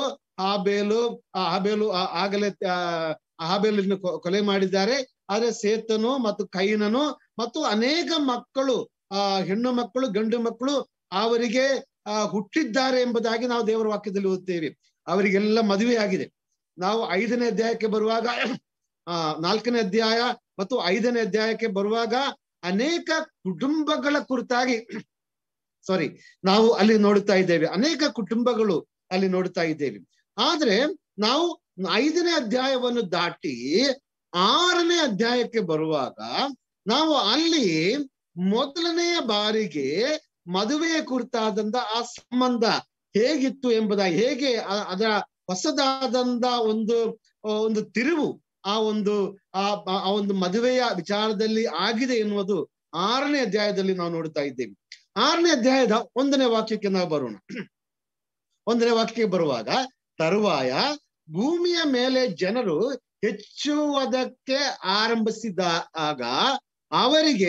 ಹಾಬೇಲನ್ನು ಕೊಲೆ ಮಾಡಿದ್ದಾರೆ. ಆದ್ರೆ ಸೇತನು ಮತ್ತು ಕೈನನು ಮತ್ತು ಅನೇಕ ಮಕ್ಕಳು, ಹೆಣ್ಣು ಮಕ್ಕಳು ಗಂಡು ಮಕ್ಕಳು ಅವರಿಗೆ ಹುಟ್ಟಿದ್ದಾರೆ ಎಂಬುದಾಗಿ ನಾವು ದೇವರ ವಾಕ್ಯದಲ್ಲಿ ಓದ್ತೇವೆ. ಅವರಿಗೆಲ್ಲ ಮದುವೆ ಆಗಿದೆ. ನಾವು 5ನೇ ಅಧ್ಯಾಯಕ್ಕೆ ಬರುವಾಗ 4ನೇ ಅಧ್ಯಾಯ ಮತ್ತು 5ನೇ ಅಧ್ಯಾಯಕ್ಕೆ ಬರುವಾಗ ಅನೇಕ ಕುಟುಂಬಗಳ ಕುರಿತಾಗಿ ನಾವು ಅಲ್ಲಿ ನೋಡುತ್ತಾ ಇದ್ದೇವೆ. ಅನೇಕ ಕುಟುಂಬಗಳು ಅಲ್ಲಿ ನೋಡುತ್ತಾ ಇದ್ದೇವೆ. ಆದ್ರೆ ನಾವು 5ನೇ ಅಧ್ಯಾಯವನ್ನು ದಾಟಿ 6ನೇ ಅಧ್ಯಾಯಕ್ಕೆ ಬರುವಾಗ ನಾವು ಅಲ್ಲಿ ಮೊದಲನೆಯ ಬಾರಿಗೆ ಮದುವೆಯ ಕುರಿತಾದಂತ ಆ ಸಂಬಂಧ ಹೇಗಿತ್ತು ಎಂಬುದಾಗಿ, ಹೇಗೆ ಅದರ ಹೊಸದಾದಂತ ಒಂದು ತಿರುವು ಆ ಒಂದು ಮದುವೆಯ ವಿಚಾರದಲ್ಲಿ ಆಗಿದೆ ಎನ್ನುವುದು 6ನೇ ಅಧ್ಯಾಯದಲ್ಲಿ ನಾವು ನೋಡ್ತಾ ಇದ್ದೇವೆ. 6ನೇ ಅಧ್ಯಾಯದ 1ನೇ ವಾಕ್ಯಕ್ಕೆ ನಾವು ಬರೋಣ. 1ನೇ ವಾಕ್ಯಕ್ಕೆ ಬರುವಾಗ, ತರುವಾಯ ಭೂಮಿಯ ಮೇಲೆ ಜನರು ಹೆಚ್ಚುವುದಕ್ಕೆ ಆರಂಭಿಸಿದಾಗ ಅವರಿಗೆ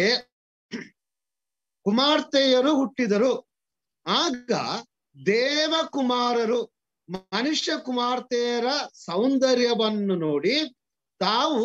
ಕುಮಾರ್ತೆಯರು ಹುಟ್ಟಿದರು. ಆಗ ದೇವಕುಮಾರರು ಮನುಷ್ಯ ಕುಮಾರ್ತೆಯರ ಸೌಂದರ್ಯವನ್ನು ನೋಡಿ ತಾವು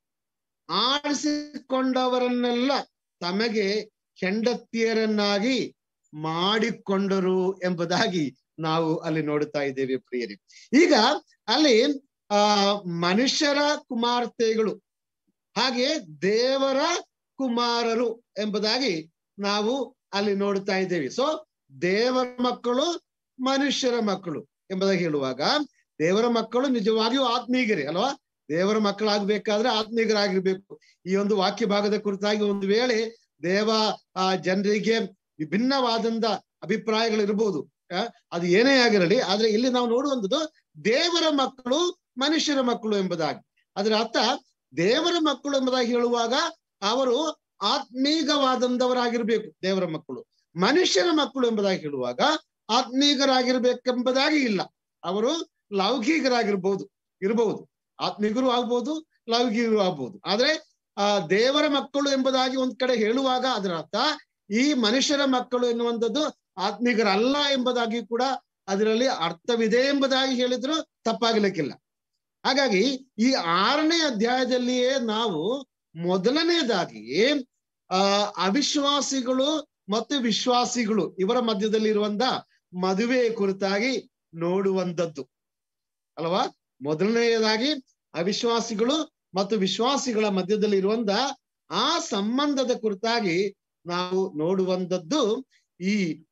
ಆರಿಸಿಕೊಂಡವರನ್ನೆಲ್ಲ ತಮಗೆ ಹೆಂಡತಿಯರನ್ನಾಗಿ ಮಾಡಿಕೊಂಡರು ಎಂಬುದಾಗಿ ನಾವು ಅಲ್ಲಿ ನೋಡುತ್ತಾ ಇದ್ದೇವೆ ಪ್ರಿಯರೇ. ಈಗ ಅಲ್ಲಿ ಮನುಷ್ಯರ ಕುಮಾರ್ತೆಗಳು ಹಾಗೆ ದೇವರ ಕುಮಾರರು ಎಂಬುದಾಗಿ ನಾವು ಅಲ್ಲಿ ನೋಡುತ್ತಾ ಇದ್ದೇವೆ. ಸೊ ದೇವರ ಮಕ್ಕಳು, ಮನುಷ್ಯರ ಮಕ್ಕಳು ಎಂಬುದಾಗಿ ಹೇಳುವಾಗ, ದೇವರ ಮಕ್ಕಳು ನಿಜವಾಗಿಯೂ ಆತ್ಮೀಗರೇ ಅಲ್ವಾ? ದೇವರ ಮಕ್ಕಳಾಗಬೇಕಾದ್ರೆ ಆತ್ಮೀಗರಾಗಿರ್ಬೇಕು. ಈ ಒಂದು ವಾಕ್ಯ ಭಾಗದ ಕುರಿತಾಗಿ ಒಂದು ವೇಳೆ ಜನರಿಗೆ ವಿಭಿನ್ನವಾದಂತ ಅಭಿಪ್ರಾಯಗಳಿರ್ಬೋದು, ಅದು ಏನೇ ಆಗಿರಲಿ. ಆದ್ರೆ ಇಲ್ಲಿ ನಾವು ನೋಡುವಂಥದ್ದು ದೇವರ ಮಕ್ಕಳು, ಮನುಷ್ಯರ ಮಕ್ಕಳು ಎಂಬುದಾಗಿ. ಅದರ ಅರ್ಥ ದೇವರ ಮಕ್ಕಳು ಎಂಬುದಾಗಿ ಹೇಳುವಾಗ ಅವರು ಆತ್ಮೀಗವಾದಂತವರಾಗಿರ್ಬೇಕು ದೇವರ ಮಕ್ಕಳು. ಮನುಷ್ಯರ ಮಕ್ಕಳು ಎಂಬುದಾಗಿ ಹೇಳುವಾಗ ಆತ್ಮೀಗರಾಗಿರ್ಬೇಕೆಂಬುದಾಗಿ ಇಲ್ಲ. ಅವರು ಲೌಕಿಕರಾಗಿರ್ಬೋದು, ಇರಬಹುದು, ಆತ್ಮೀಗರು ಆಗ್ಬೋದು, ಲೌಕಿಕರು ಆಗ್ಬೋದು. ಆದ್ರೆ ದೇವರ ಮಕ್ಕಳು ಎಂಬುದಾಗಿ ಒಂದ್ ಕಡೆ ಹೇಳುವಾಗ ಅದರ ಅರ್ಥ ಈ ಮನುಷ್ಯರ ಮಕ್ಕಳು ಎನ್ನುವಂಥದ್ದು ಆತ್ಮೀಗರಲ್ಲ ಎಂಬುದಾಗಿ ಕೂಡ ಅದರಲ್ಲಿ ಅರ್ಥವಿದೆ ಎಂಬುದಾಗಿ ಹೇಳಿದ್ರು ತಪ್ಪಾಗಲಿಕ್ಕಿಲ್ಲ. ಹಾಗಾಗಿ ಈ 6ನೇ ಅಧ್ಯಾಯದಲ್ಲಿಯೇ ನಾವು ಮೊದಲನೇದಾಗಿ ಅವಿಶ್ವಾಸಿಗಳು ಮತ್ತು ವಿಶ್ವಾಸಿಗಳು ಇವರ ಮಧ್ಯದಲ್ಲಿ ಇರುವಂತ ಮದುವೆ ಕುರಿತಾಗಿ ನೋಡುವಂಥದ್ದು ಅಲ್ವಾ. ಮೊದಲನೆಯದಾಗಿ ಅವಿಶ್ವಾಸಿಗಳು ಮತ್ತು ವಿಶ್ವಾಸಿಗಳ ಮಧ್ಯದಲ್ಲಿ ಇರುವಂತ ಆ ಸಂಬಂಧದ ಕುರಿತಾಗಿ ನಾವು ನೋಡುವಂಥದ್ದು ಈ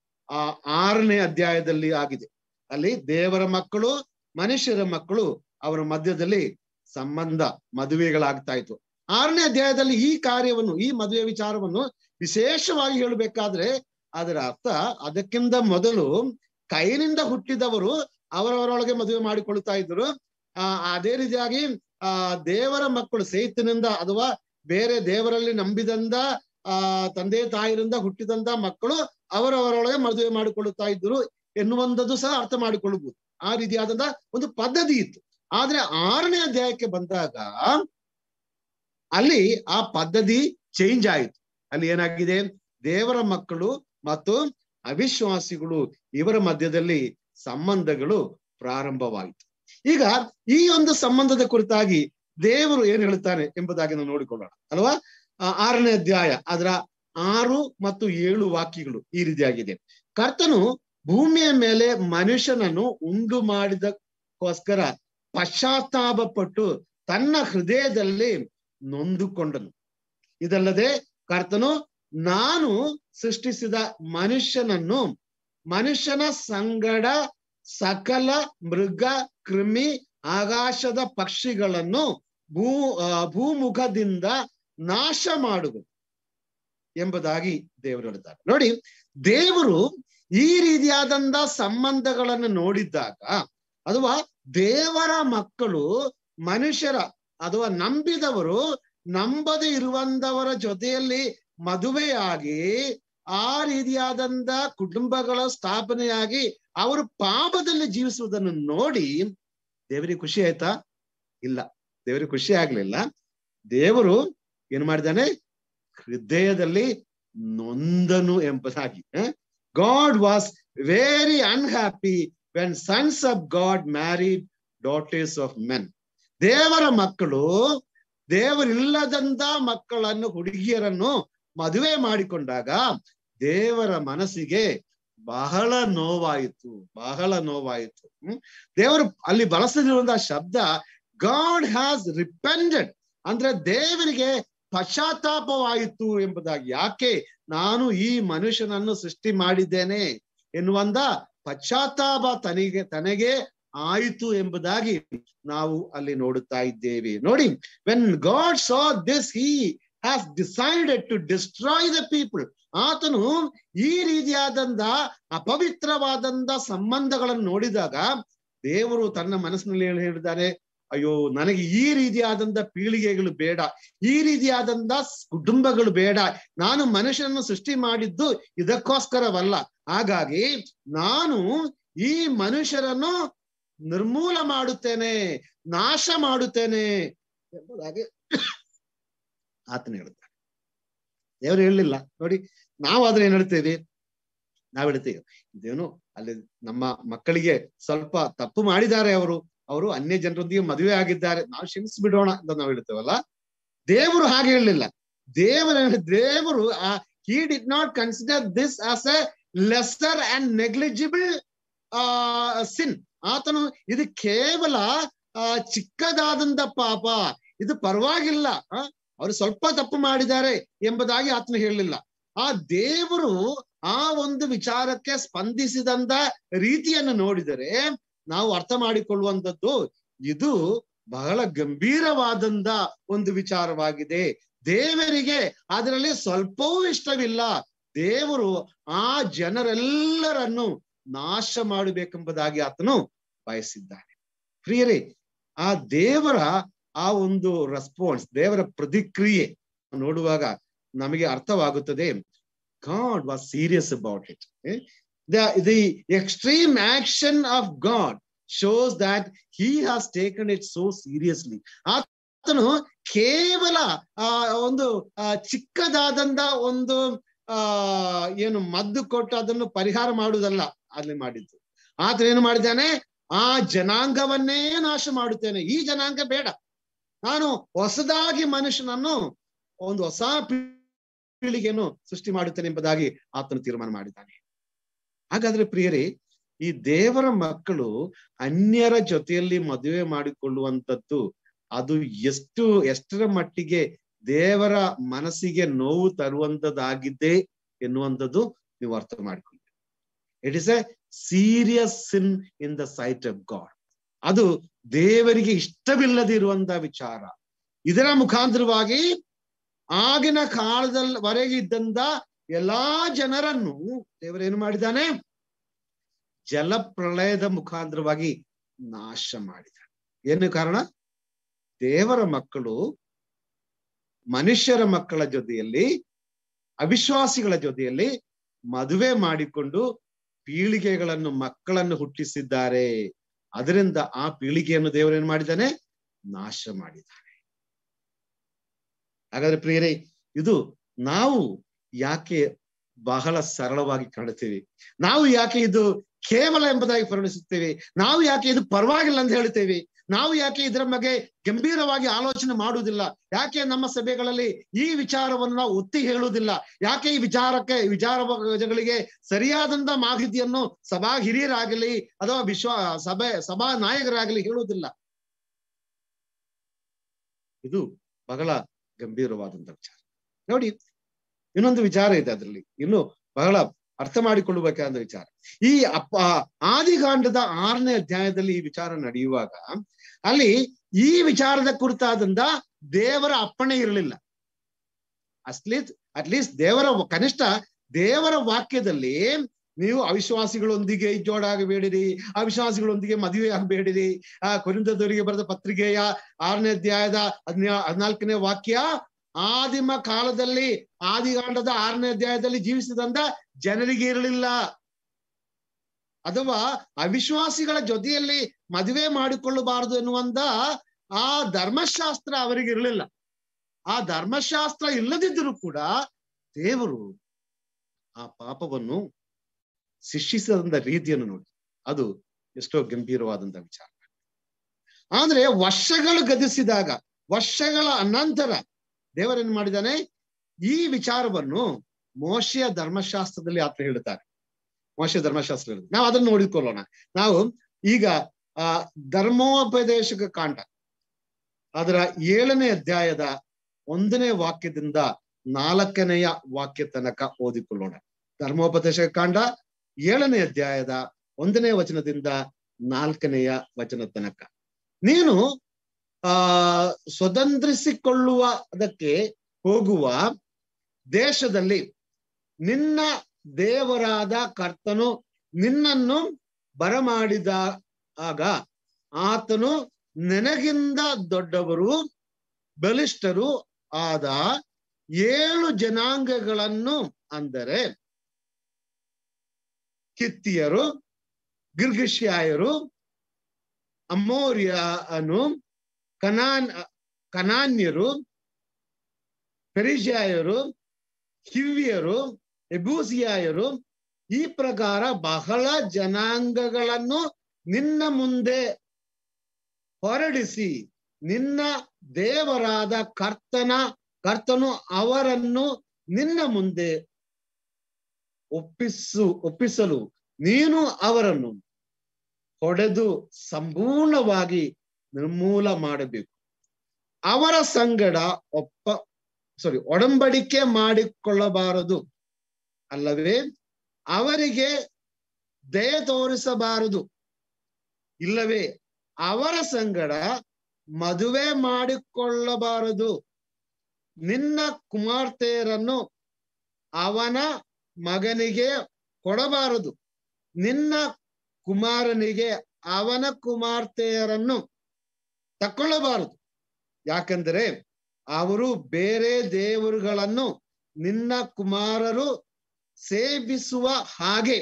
6ನೇ ಅಧ್ಯಾಯದಲ್ಲಿ ಆಗಿದೆ. ಅಲ್ಲಿ ದೇವರ ಮಕ್ಕಳು ಮನುಷ್ಯರ ಮಕ್ಕಳು ಅವರ ಮಧ್ಯದಲ್ಲಿ ಸಂಬಂಧ ಮದುವೆಗಳಾಗ್ತಾ ಇತ್ತು. 6ನೇ ಅಧ್ಯಾಯದಲ್ಲಿ ಈ ಕಾರ್ಯವನ್ನು, ಈ ಮದುವೆ ವಿಚಾರವನ್ನು ವಿಶೇಷವಾಗಿ ಹೇಳಬೇಕಾದ್ರೆ ಅದರ ಅರ್ಥ ಅದಕ್ಕಿಂತ ಮೊದಲು ಕೈನಿಂದ ಹುಟ್ಟಿದವರು ಅವರವರೊಳಗೆ ಮದುವೆ ಮಾಡಿಕೊಳ್ತಾ ಇದ್ರು. ಅದೇ ರೀತಿಯಾಗಿ ದೇವರ ಮಕ್ಕಳು ಸೈತನಿಂದ ಅಥವಾ ಬೇರೆ ದೇವರಲ್ಲಿ ನಂಬಿದಂತ ತಂದೆ ತಾಯಿರಿಂದ ಹುಟ್ಟಿದಂತ ಮಕ್ಕಳು ಅವರವರೊಳಗೆ ಮದುವೆ ಮಾಡಿಕೊಳ್ಳುತ್ತಾ ಇದ್ರು ಎನ್ನುವಂಥದ್ದು ಸಹ ಅರ್ಥ ಮಾಡಿಕೊಳ್ಳಬಹುದು. ಆ ರೀತಿಯಾದಂತ ಒಂದು ಪದ್ಧತಿ ಇತ್ತು. ಆದ್ರೆ 6ನೇ ಅಧ್ಯಾಯಕ್ಕೆ ಬಂದಾಗ ಅಲ್ಲಿ ಆ ಪದ್ಧತಿ ಚೇಂಜ್ ಆಯಿತು. ಅಲ್ಲಿ ಏನಾಗಿದೆ, ದೇವರ ಮಕ್ಕಳು ಮತ್ತು ಅವಿಶ್ವಾಸಿಗಳು ಇವರ ಮಧ್ಯದಲ್ಲಿ ಸಂಬಂಧಗಳು ಪ್ರಾರಂಭವಾಯಿತು. ಈಗ ಈ ಒಂದು ಸಂಬಂಧದ ಕುರಿತಾಗಿ ದೇವರು ಏನ್ ಹೇಳ್ತಾನೆ ಎಂಬುದಾಗಿ ನಾವು ನೋಡಿಕೊಳ್ಳೋಣ ಅಲ್ವಾ. 6ನೇ ಅಧ್ಯಾಯ ಅದರ 6 ಮತ್ತು 7 ವಾಕ್ಯಗಳು ಈ ರೀತಿಯಾಗಿದೆ. ಕರ್ತನು ಭೂಮಿಯ ಮೇಲೆ ಮನುಷ್ಯನನ್ನು ಉಂಟು ಮಾಡಿದಕ್ಕೋಸ್ಕರ ಪಶ್ಚಾತ್ತಾಪ ಪಟ್ಟು ತನ್ನ ಹೃದಯದಲ್ಲಿ ನೊಂದುಕೊಂಡನು. ಇದಲ್ಲದೆ ಕರ್ತನು ನಾನು ಸೃಷ್ಟಿಸಿದ ಮನುಷ್ಯನನ್ನು ಮನುಷ್ಯನ ಸಂಗಡ ಸಕಲ ಮೃಗ ಕ್ರಿಮಿ ಆಕಾಶದ ಪಕ್ಷಿಗಳನ್ನು ಭೂಮುಖದಿಂದ ನಾಶ ಮಾಡುವುದು ಎಂಬುದಾಗಿ ದೇವರು ಹೇಳ್ತಾರೆ. ನೋಡಿ, ದೇವರು ಈ ರೀತಿಯಾದಂತ ಸಂಬಂಧಗಳನ್ನು ನೋಡಿದ್ದಾಗ ಅಥವಾ ದೇವರ ಮಕ್ಕಳು ಮನುಷ್ಯರ ಅಥವಾ ನಂಬಿದವರು ನಂಬದೇ ಇರುವಂತವರ ಜೊತೆಯಲ್ಲಿ ಮದುವೆಯಾಗಿ ಆ ರೀತಿಯಾದಂತ ಕುಟುಂಬಗಳ ಸ್ಥಾಪನೆಯಾಗಿ ಅವರು ಪಾಪದಲ್ಲಿ ಜೀವಿಸುವುದನ್ನು ನೋಡಿ ದೇವರಿಗೆ ಖುಷಿ ಆಯ್ತಾ? ಇಲ್ಲ, ದೇವರಿಗೆ ಖುಷಿ ಆಗ್ಲಿಲ್ಲ. ದೇವರು ಏನ್ ಮಾಡಿದಾನೆ, ಹೃದಯದಲ್ಲಿ ನೊಂದನು ಎಂಬುದಾಗಿ. God was very unhappy when sons of God married daughters of men. ದೇವರ ಮಕ್ಕಳು ದೇವರಿಲ್ಲದಂತ ಮಕ್ಕಳನ್ನು, ಹುಡುಗಿಯರನ್ನು ಮದುವೆ ಮಾಡಿಕೊಂಡಾಗ ದೇವರ ಮನಸ್ಸಿಗೆ ಬಹಳ ನೋವಾಯಿತು, ಬಹಳ ನೋವಾಯಿತು. ದೇವರು ಅಲ್ಲಿ ಬಳಸದಿರುವಂತಹ ಶಬ್ದ ಗಾಡ್ ಹ್ಯಾಸ್ ರಿಪೆಂಡೆಡ್, ಅಂದ್ರೆ ದೇವರಿಗೆ ಪಶ್ಚಾತ್ತಾಪವಾಯಿತು ಎಂಬುದಾಗಿ. ಯಾಕೆ? ನಾನು ಈ ಮನುಷ್ಯನನ್ನು ಸೃಷ್ಟಿ ಮಾಡಿದ್ದೇನೆ ಎನ್ನುವಂತ ಪಶ್ಚಾತ್ತಾಪ ತನಗೆ ಆಯಿತು ಎಂಬುದಾಗಿ ನಾವು ಅಲ್ಲಿ ನೋಡುತ್ತಾ ಇದ್ದೇವೆ. ನೋಡಿ, when God saw this he has decided to destroy the people. ಆತನು ಈ ರೀತಿಯಾದಂತ ಅಪವಿತ್ರವಾದಂತ ಸಂಬಂಧಗಳನ್ನು ನೋಡಿದಾಗ ದೇವರು ತನ್ನ ಮನಸ್ಸಿನಲ್ಲಿ ಹೇಳಿದ್ದಾನೆ, ಅಯ್ಯೋ, ನನಗೆ ಈ ರೀತಿಯಾದಂತ ಪೀಳಿಗೆಗಳು ಬೇಡ, ಈ ರೀತಿಯಾದಂತ ಕುಟುಂಬಗಳು ಬೇಡ. ನಾನು ಮನುಷ್ಯನನ್ನು ಸೃಷ್ಟಿ ಮಾಡಿದ್ದು ಇದಕ್ಕೋಸ್ಕರವಲ್ಲ. ಹಾಗಾಗಿ ನಾನು ಈ ಮನುಷ್ಯರನ್ನು ನಿರ್ಮೂಲ ಮಾಡುತ್ತೇನೆ, ನಾಶ ಮಾಡುತ್ತೇನೆ ಎಂಬುದಾಗಿ ಆತನ ಹೇಳ್ತಾನೆ. ದೇವರು ಹೇಳಲಿಲ್ಲ. ನೋಡಿ, ನಾವಾದ್ರೆ ಏನ್ ಹೇಳ್ತೇವೆ? ನಾವ್ ಹೇಳ್ತೇವೆ ಇದೇನು ಅಲ್ಲಿ ನಮ್ಮ ಮಕ್ಕಳಿಗೆ ಸ್ವಲ್ಪ ತಪ್ಪು ಮಾಡಿದ್ದಾರೆ, ಅವರು ಅನ್ಯ ಜನರೊಂದಿಗೆ ಮದುವೆ ಆಗಿದ್ದಾರೆ, ನಾವು ಕ್ಷಮಿಸ್ಬಿಡೋಣ ಅಂತ ನಾವು ಹೇಳ್ತೇವಲ್ಲ. ದೇವರು ಹಾಗೆ ಹೇಳಲಿಲ್ಲ. ದೇವರು he did not consider this as a lesser and negligible sin. ಆತನು ಇದು ಕೇವಲ ಚಿಕ್ಕದಾದಂತ ಪಾಪ, ಇದು ಪರವಾಗಿಲ್ಲ, ಅವರು ಸ್ವಲ್ಪ ತಪ್ಪು ಮಾಡಿದ್ದಾರೆ ಎಂಬುದಾಗಿ ಆತನು ಹೇಳಲಿಲ್ಲ. ಆ ದೇವರು ಆ ಒಂದು ವಿಚಾರಕ್ಕೆ ಸ್ಪಂದಿಸಿದಂತ ರೀತಿಯನ್ನು ನೋಡಿದರೆ ನಾವು ಅರ್ಥ ಮಾಡಿಕೊಳ್ಳುವಂಥದ್ದು ಇದು ಬಹಳ ಗಂಭೀರವಾದಂತ ಒಂದು ವಿಚಾರವಾಗಿದೆ. ದೇವರಿಗೆ ಅದರಲ್ಲಿ ಸ್ವಲ್ಪವೂ ಇಷ್ಟವಿಲ್ಲ. ದೇವರು ಆ ಜನರೆಲ್ಲರನ್ನು ನಾಶ ಮಾಡಬೇಕೆಂಬುದಾಗಿ ಆತನು ಬಯಸಿದ್ದಾನೆ. ಪ್ರಿಯರೇ, ಆ ದೇವರ ಆ ಒಂದು ರೆಸ್ಪಾನ್ಸ್, ದೇವರ ಪ್ರತಿಕ್ರಿಯೆ ನೋಡುವಾಗ ನಮಗೆ ಅರ್ಥವಾಗುತ್ತದೆ. God was serious about it. The extreme action of God shows that he has taken it so seriously. ಆತನು ಕೇವಲ ಒಂದು ಚಿಕ್ಕದಾದಂತ ಒಂದು ಏನು ಮದ್ದು ಕೊಟ್ಟು ಅದನ್ನು ಪರಿಹಾರ ಮಾಡುವುದಲ್ಲ ಅಲ್ಲಿ ಮಾಡಿದ್ದು. ಆತನು ಏನು ಮಾಡಿದ್ದಾನೆ? ಆ ಜನಾಂಗವನ್ನೇ ನಾಶ ಮಾಡುತ್ತೇನೆ, ಈ ಜನಾಂಗ ಬೇಡ, ನಾನು ಹೊಸದಾಗಿ ಮನುಷ್ಯನನ್ನು ಒಂದು ಹೊಸ ಪೀಳಿಗೆಯನ್ನು ಸೃಷ್ಟಿ ಮಾಡುತ್ತೇನೆ ಎಂಬುದಾಗಿ ಆತನು ತೀರ್ಮಾನ ಮಾಡಿದ್ದಾನೆ. ಹಾಗಾದ್ರೆ ಪ್ರಿಯರೇ, ಈ ದೇವರ ಮಕ್ಕಳು ಅನ್ಯರ ಜೊತೆಯಲ್ಲಿ ಮದುವೆ ಮಾಡಿಕೊಳ್ಳುವಂಥದ್ದು ಅದು ಎಷ್ಟರ ಮಟ್ಟಿಗೆ ದೇವರ ಮನಸ್ಸಿಗೆ ನೋವು ತರುವಂತದ್ದಾಗಿದೆ ಎನ್ನುವಂಥದ್ದು ನೀವು ಅರ್ಥ ಮಾಡಿಕೊಳ್ಳಿ. It is a serious sin in the sight of God. ಅದು ದೇವರಿಗೆ ಇಷ್ಟವಿಲ್ಲದಿರುವಂತಹ ವಿಚಾರ. ಇದರ ಮುಖಾಂತರವಾಗಿ ಆಗಿನ ಕಾಲದವರೆಗೆ ಇದ್ದಂತ ಎಲ್ಲಾ ಜನರನ್ನು ದೇವರೇನು ಮಾಡಿದ್ದಾನೆ? ಜಲಪ್ರಳಯದ ಮುಖಾಂತರವಾಗಿ ನಾಶ ಮಾಡಿದ್ದಾನೆ. ಏನು ಕಾರಣ? ದೇವರ ಮಕ್ಕಳು ಮನುಷ್ಯರ ಮಕ್ಕಳ ಜೊತೆಯಲ್ಲಿ, ಅವಿಶ್ವಾಸಿಗಳ ಜೊತೆಯಲ್ಲಿ ಮದುವೆ ಮಾಡಿಕೊಂಡು ಪೀಳಿಗೆಗಳನ್ನು, ಮಕ್ಕಳನ್ನು ಹುಟ್ಟಿಸಿದ್ದಾರೆ. ಅದರಿಂದ ಆ ಪೀಳಿಗೆಯನ್ನು ದೇವರೇನು ಮಾಡಿದ್ದಾನೆ? ನಾಶ ಮಾಡಿದ್ದಾನೆ. ಹಾಗಾದ್ರೆ ಪ್ರಿಯರೇ, ಇದು ನಾವು ಯಾಕೆ ಬಹಳ ಸರಳವಾಗಿ ಕಾಣುತ್ತೇವೆ? ನಾವು ಯಾಕೆ ಇದು ಕೇವಲ ಎಂಬುದಾಗಿ ಪರಿಗಣಿಸುತ್ತೇವೆ? ನಾವು ಯಾಕೆ ಇದು ಪರವಾಗಿಲ್ಲ ಅಂತ ಹೇಳ್ತೇವೆ? ನಾವು ಯಾಕೆ ಇದರ ಬಗ್ಗೆ ಗಂಭೀರವಾಗಿ ಆಲೋಚನೆ ಮಾಡುವುದಿಲ್ಲ? ಯಾಕೆ ನಮ್ಮ ಸಭೆಗಳಲ್ಲಿ ಈ ವಿಚಾರವನ್ನು ನಾವು ಒತ್ತಿ ಹೇಳುವುದಿಲ್ಲ? ಯಾಕೆ ಈ ವಿಚಾರಗಳಿಗೆ ಸರಿಯಾದಂತ ಮಾಹಿತಿಯನ್ನು ಸಭಾ ಹಿರಿಯರಾಗಲಿ ಅಥವಾ ಸಭಾ ನಾಯಕರಾಗಲಿ ಹೇಳುವುದಿಲ್ಲ? ಇದು ಬಹಳ ಗಂಭೀರವಾದಂತ ವಿಚಾರ. ನೋಡಿ, ಇನ್ನೊಂದು ವಿಚಾರ ಇದೆ ಅದರಲ್ಲಿ, ಇನ್ನು ಬಹಳ ಅರ್ಥ ಮಾಡಿಕೊಳ್ಳಬೇಕಾದ ವಿಚಾರ. ಈ ಆದಿಕಾಂಡದ 6ನೇ ಅಧ್ಯಾಯದಲ್ಲಿ ಈ ವಿಚಾರ ನಡೆಯುವಾಗ ಅಲ್ಲಿ ಈ ವಿಚಾರದ ಕುರಿತಾದಂತ ದೇವರ ಅಪ್ಪಣೆ ಇರಲಿಲ್ಲ. ಅಟ್ಲೀಸ್ಟ್ ಕನಿಷ್ಠ ದೇವರ ವಾಕ್ಯದಲ್ಲಿ ನೀವು ಅವಿಶ್ವಾಸಿಗಳೊಂದಿಗೆ ಜೋಡಾಗಬೇಡಿರಿ, ಅವಿಶ್ವಾಸಿಗಳೊಂದಿಗೆ ಮದುವೆ ಆಗಬೇಡಿರಿ. ಕೊರಿಂಥದವರಿಗೆ ಬರೆದ ಪತ್ರಿಕೆಯ 6ನೇ ಅಧ್ಯಾಯದ 14ನೇ ವಾಕ್ಯ ಆದಿಮ ಕಾಲದಲ್ಲಿ, ಆದಿಕಾಂಡದ 6ನೇ ಅಧ್ಯಾಯದಲ್ಲಿ ಜೀವಿಸಿದಂತ ಜನರಿಗೆ ಇರಲಿಲ್ಲ. ಅಥವಾ ಅವಿಶ್ವಾಸಿಗಳ ಜೊತೆಯಲ್ಲಿ ಮದುವೆ ಮಾಡಿಕೊಳ್ಳಬಾರದು ಎನ್ನುವಂತ ಆ ಧರ್ಮಶಾಸ್ತ್ರ ಅವರಿಗೆ ಇರಲಿಲ್ಲ. ಆ ಧರ್ಮಶಾಸ್ತ್ರ ಇಲ್ಲದಿದ್ದರೂ ಕೂಡ ದೇವರು ಆ ಪಾಪವನ್ನು ಶಿಕ್ಷಿಸಿದಂತ ರೀತಿಯನ್ನು ನೋಡಿ, ಅದು ಎಷ್ಟೋ ಗಂಭೀರವಾದಂತ ವಿಚಾರ. ಆದ್ರೆ ವರ್ಷಗಳು ಗತಿಸಿದಾಗ, ವರ್ಷಗಳ ಅನಂತರ ದೇವರೇನು ಮಾಡಿದ್ದಾನೆ? ಈ ವಿಚಾರವನ್ನು ಮೋಶೆಯ ಧರ್ಮಶಾಸ್ತ್ರದಲ್ಲಿ ಆತ ಹೇಳ್ತಾರೆ. ಮೋಶೆಯ ಧರ್ಮಶಾಸ್ತ್ರ ನಾವು ಅದನ್ನು ನೋಡಿಕೊಳ್ಳೋಣ. ನಾವು ಈಗ ಧರ್ಮೋಪದೇಶಕ ಕಾಂಡ ಅದರ 7ನೇ ಅಧ್ಯಾಯದ 1ನೇ ವಾಕ್ಯದಿಂದ 4ನೆಯ ವಾಕ್ಯ ತನಕ ಓದಿಕೊಳ್ಳೋಣ. ಧರ್ಮೋಪದೇಶಕ ಕಾಂಡ 7ನೇ ಅಧ್ಯಾಯದ 1ನೇ ವಚನದಿಂದ 4ನೆಯ ವಚನ ತನಕ. ನೀನು ಸ್ವತಂತ್ರಿಸಿಕೊಳ್ಳುವುದಕ್ಕೆ ಹೋಗುವ ದೇಶದಲ್ಲಿ ನಿನ್ನ ದೇವರಾದ ಕರ್ತನು ನಿನ್ನನ್ನು ಬರಮಾಡಿದಾಗ ಆತನು ನಿನಗಿಂದ ದೊಡ್ಡವರು ಬಲಿಷ್ಠರು ಆದ 7 ಜನಾಂಗಗಳನ್ನು, ಅಂದರೆ ಕಿತ್ತಿಯರು, ಗಿರ್ಗಿಷ್ಯಾಯರು, ಅಮೋರಿಯನು, ಕನಾನ್ಯರು, ಪೆರಿಜ್ಯಾಯರು, ಹಿವ್ಯರು, ಎಬೂಸಿಯಾಯರು, ಈ ಪ್ರಕಾರ ಬಹಳ ಜನಾಂಗಗಳನ್ನು ನಿನ್ನ ಮುಂದೆ ಹೊರಡಿಸಿ ನಿನ್ನ ದೇವರಾದ ಕರ್ತನು ಅವರನ್ನು ನಿನ್ನ ಮುಂದೆ ಒಪ್ಪಿಸಲು ನೀನು ಅವರನ್ನು ಹೊಡೆದು ಸಂಪೂರ್ಣವಾಗಿ ನಿರ್ಮೂಲ ಮಾಡಬೇಕು. ಅವರ ಸಂಗಡ ಒಡಂಬಡಿಕೆ ಮಾಡಿಕೊಳ್ಳಬಾರದು, ಅಲ್ಲವೇ ಅವರಿಗೆ ದಯೆ ತೋರಿಸಬಾರದು, ಇಲ್ಲವೇ ಅವರ ಸಂಗಡ ಮದುವೆ ಮಾಡಿಕೊಳ್ಳಬಾರದು. ನಿನ್ನ ಕುಮಾರ್ತೆಯರನ್ನು ಅವನ ಮಗನಿಗೆ ಕೊಡಬಾರದು, ನಿನ್ನ ಕುಮಾರನಿಗೆ ಅವನ ಕುಮಾರ್ತೆಯರನ್ನು ತಕ್ಕೊಳ್ಳಬಾರದು. ಯಾಕಂದರೆ ಅವರು ಬೇರೆ ದೇವರುಗಳನ್ನು ನಿನ್ನ ಕುಮಾರರು ಸೇವಿಸುವ ಹಾಗೆ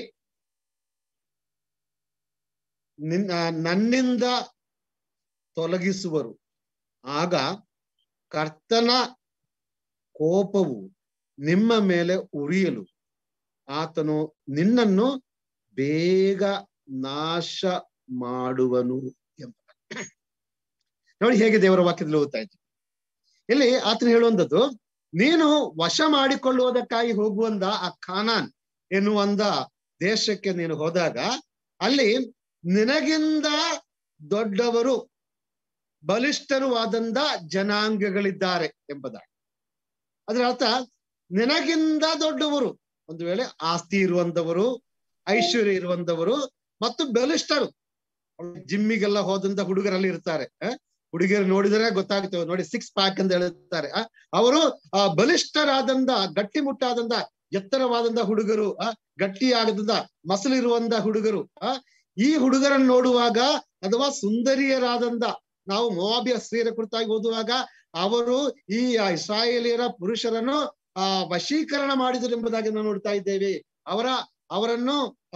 ನನ್ನಿಂದ ತೊಲಗಿಸುವರು. ಆಗ ಕರ್ತನ ಕೋಪವು ನಿಮ್ಮ ಮೇಲೆ ಉರಿಯಲು ಆತನು ನಿನ್ನನ್ನು ಬೇಗ ನಾಶ ಮಾಡುವನು ಎಂಬ. ನೋಡಿ ಹೇಗೆ ದೇವರ ವಾಕ್ಯದಲ್ಲಿ ಓದ್ತಾ ಇದ್ದೀವಿ. ಇಲ್ಲಿ ಆತನು ಹೇಳುವಂಥದ್ದು, ನೀನು ವಶ ಮಾಡಿಕೊಳ್ಳುವುದಕ್ಕಾಗಿ ಹೋಗುವಂದ ಆ ಕಾನಾನ್ ಎನ್ನುವಂದ ದೇಶಕ್ಕೆ ನೀನು ಹೋದಾಗ ಅಲ್ಲಿ ನಿನಗಿಂದ ದೊಡ್ಡವರು ಬಲಿಷ್ಠರು ಆದಂದ ಜನಾಂಗಗಳಿದ್ದಾರೆ ಎಂಬುದಾಗಿ. ಅದರ ಅರ್ಥ ನಿನಗಿಂದ ದೊಡ್ಡವರು, ಒಂದು ವೇಳೆ ಆಸ್ತಿ ಇರುವಂತವರು, ಐಶ್ವರ್ಯ ಇರುವಂತವರು ಮತ್ತು ಬಲಿಷ್ಠರು. ಜಿಮ್ಮಿಗೆಲ್ಲ ಹೋದಂತ ಹುಡುಗರಲ್ಲಿ ಇರ್ತಾರೆ, ಹುಡುಗಿಯರು ನೋಡಿದರೆ ಗೊತ್ತಾಗ್ತೇವೆ ನೋಡಿ, 6 ಪ್ಯಾಕ್ ಅಂತ ಹೇಳುತ್ತಾರೆ. ಅವರು ಬಲಿಷ್ಠರಾದಂದ, ಗಟ್ಟಿಮುಟ್ಟಾದಂದ, ಎತ್ತರವಾದಂತ ಹುಡುಗರು, ಗಟ್ಟಿಯಾಗದಂತ ಮಸಲಿರುವಂತ ಹುಡುಗರು. ಈ ಹುಡುಗರನ್ನು ನೋಡುವಾಗ ಅಥವಾ ಸುಂದರಿಯರಾದಂದ, ನಾವು ಮೋವಾಬ್ಯ ಸ್ತ್ರೀಯರ ಕುರಿತಾಗಿ ಓದುವಾಗ ಅವರು ಈ ಇಸ್ರಾಯೇಲಿಯರ ಪುರುಷರನ್ನು ವಶೀಕರಣ ಮಾಡಿದರು ಎಂಬುದಾಗಿ ನಾವು ನೋಡ್ತಾ ಇದ್ದೇವೆ. ಅವರನ್ನು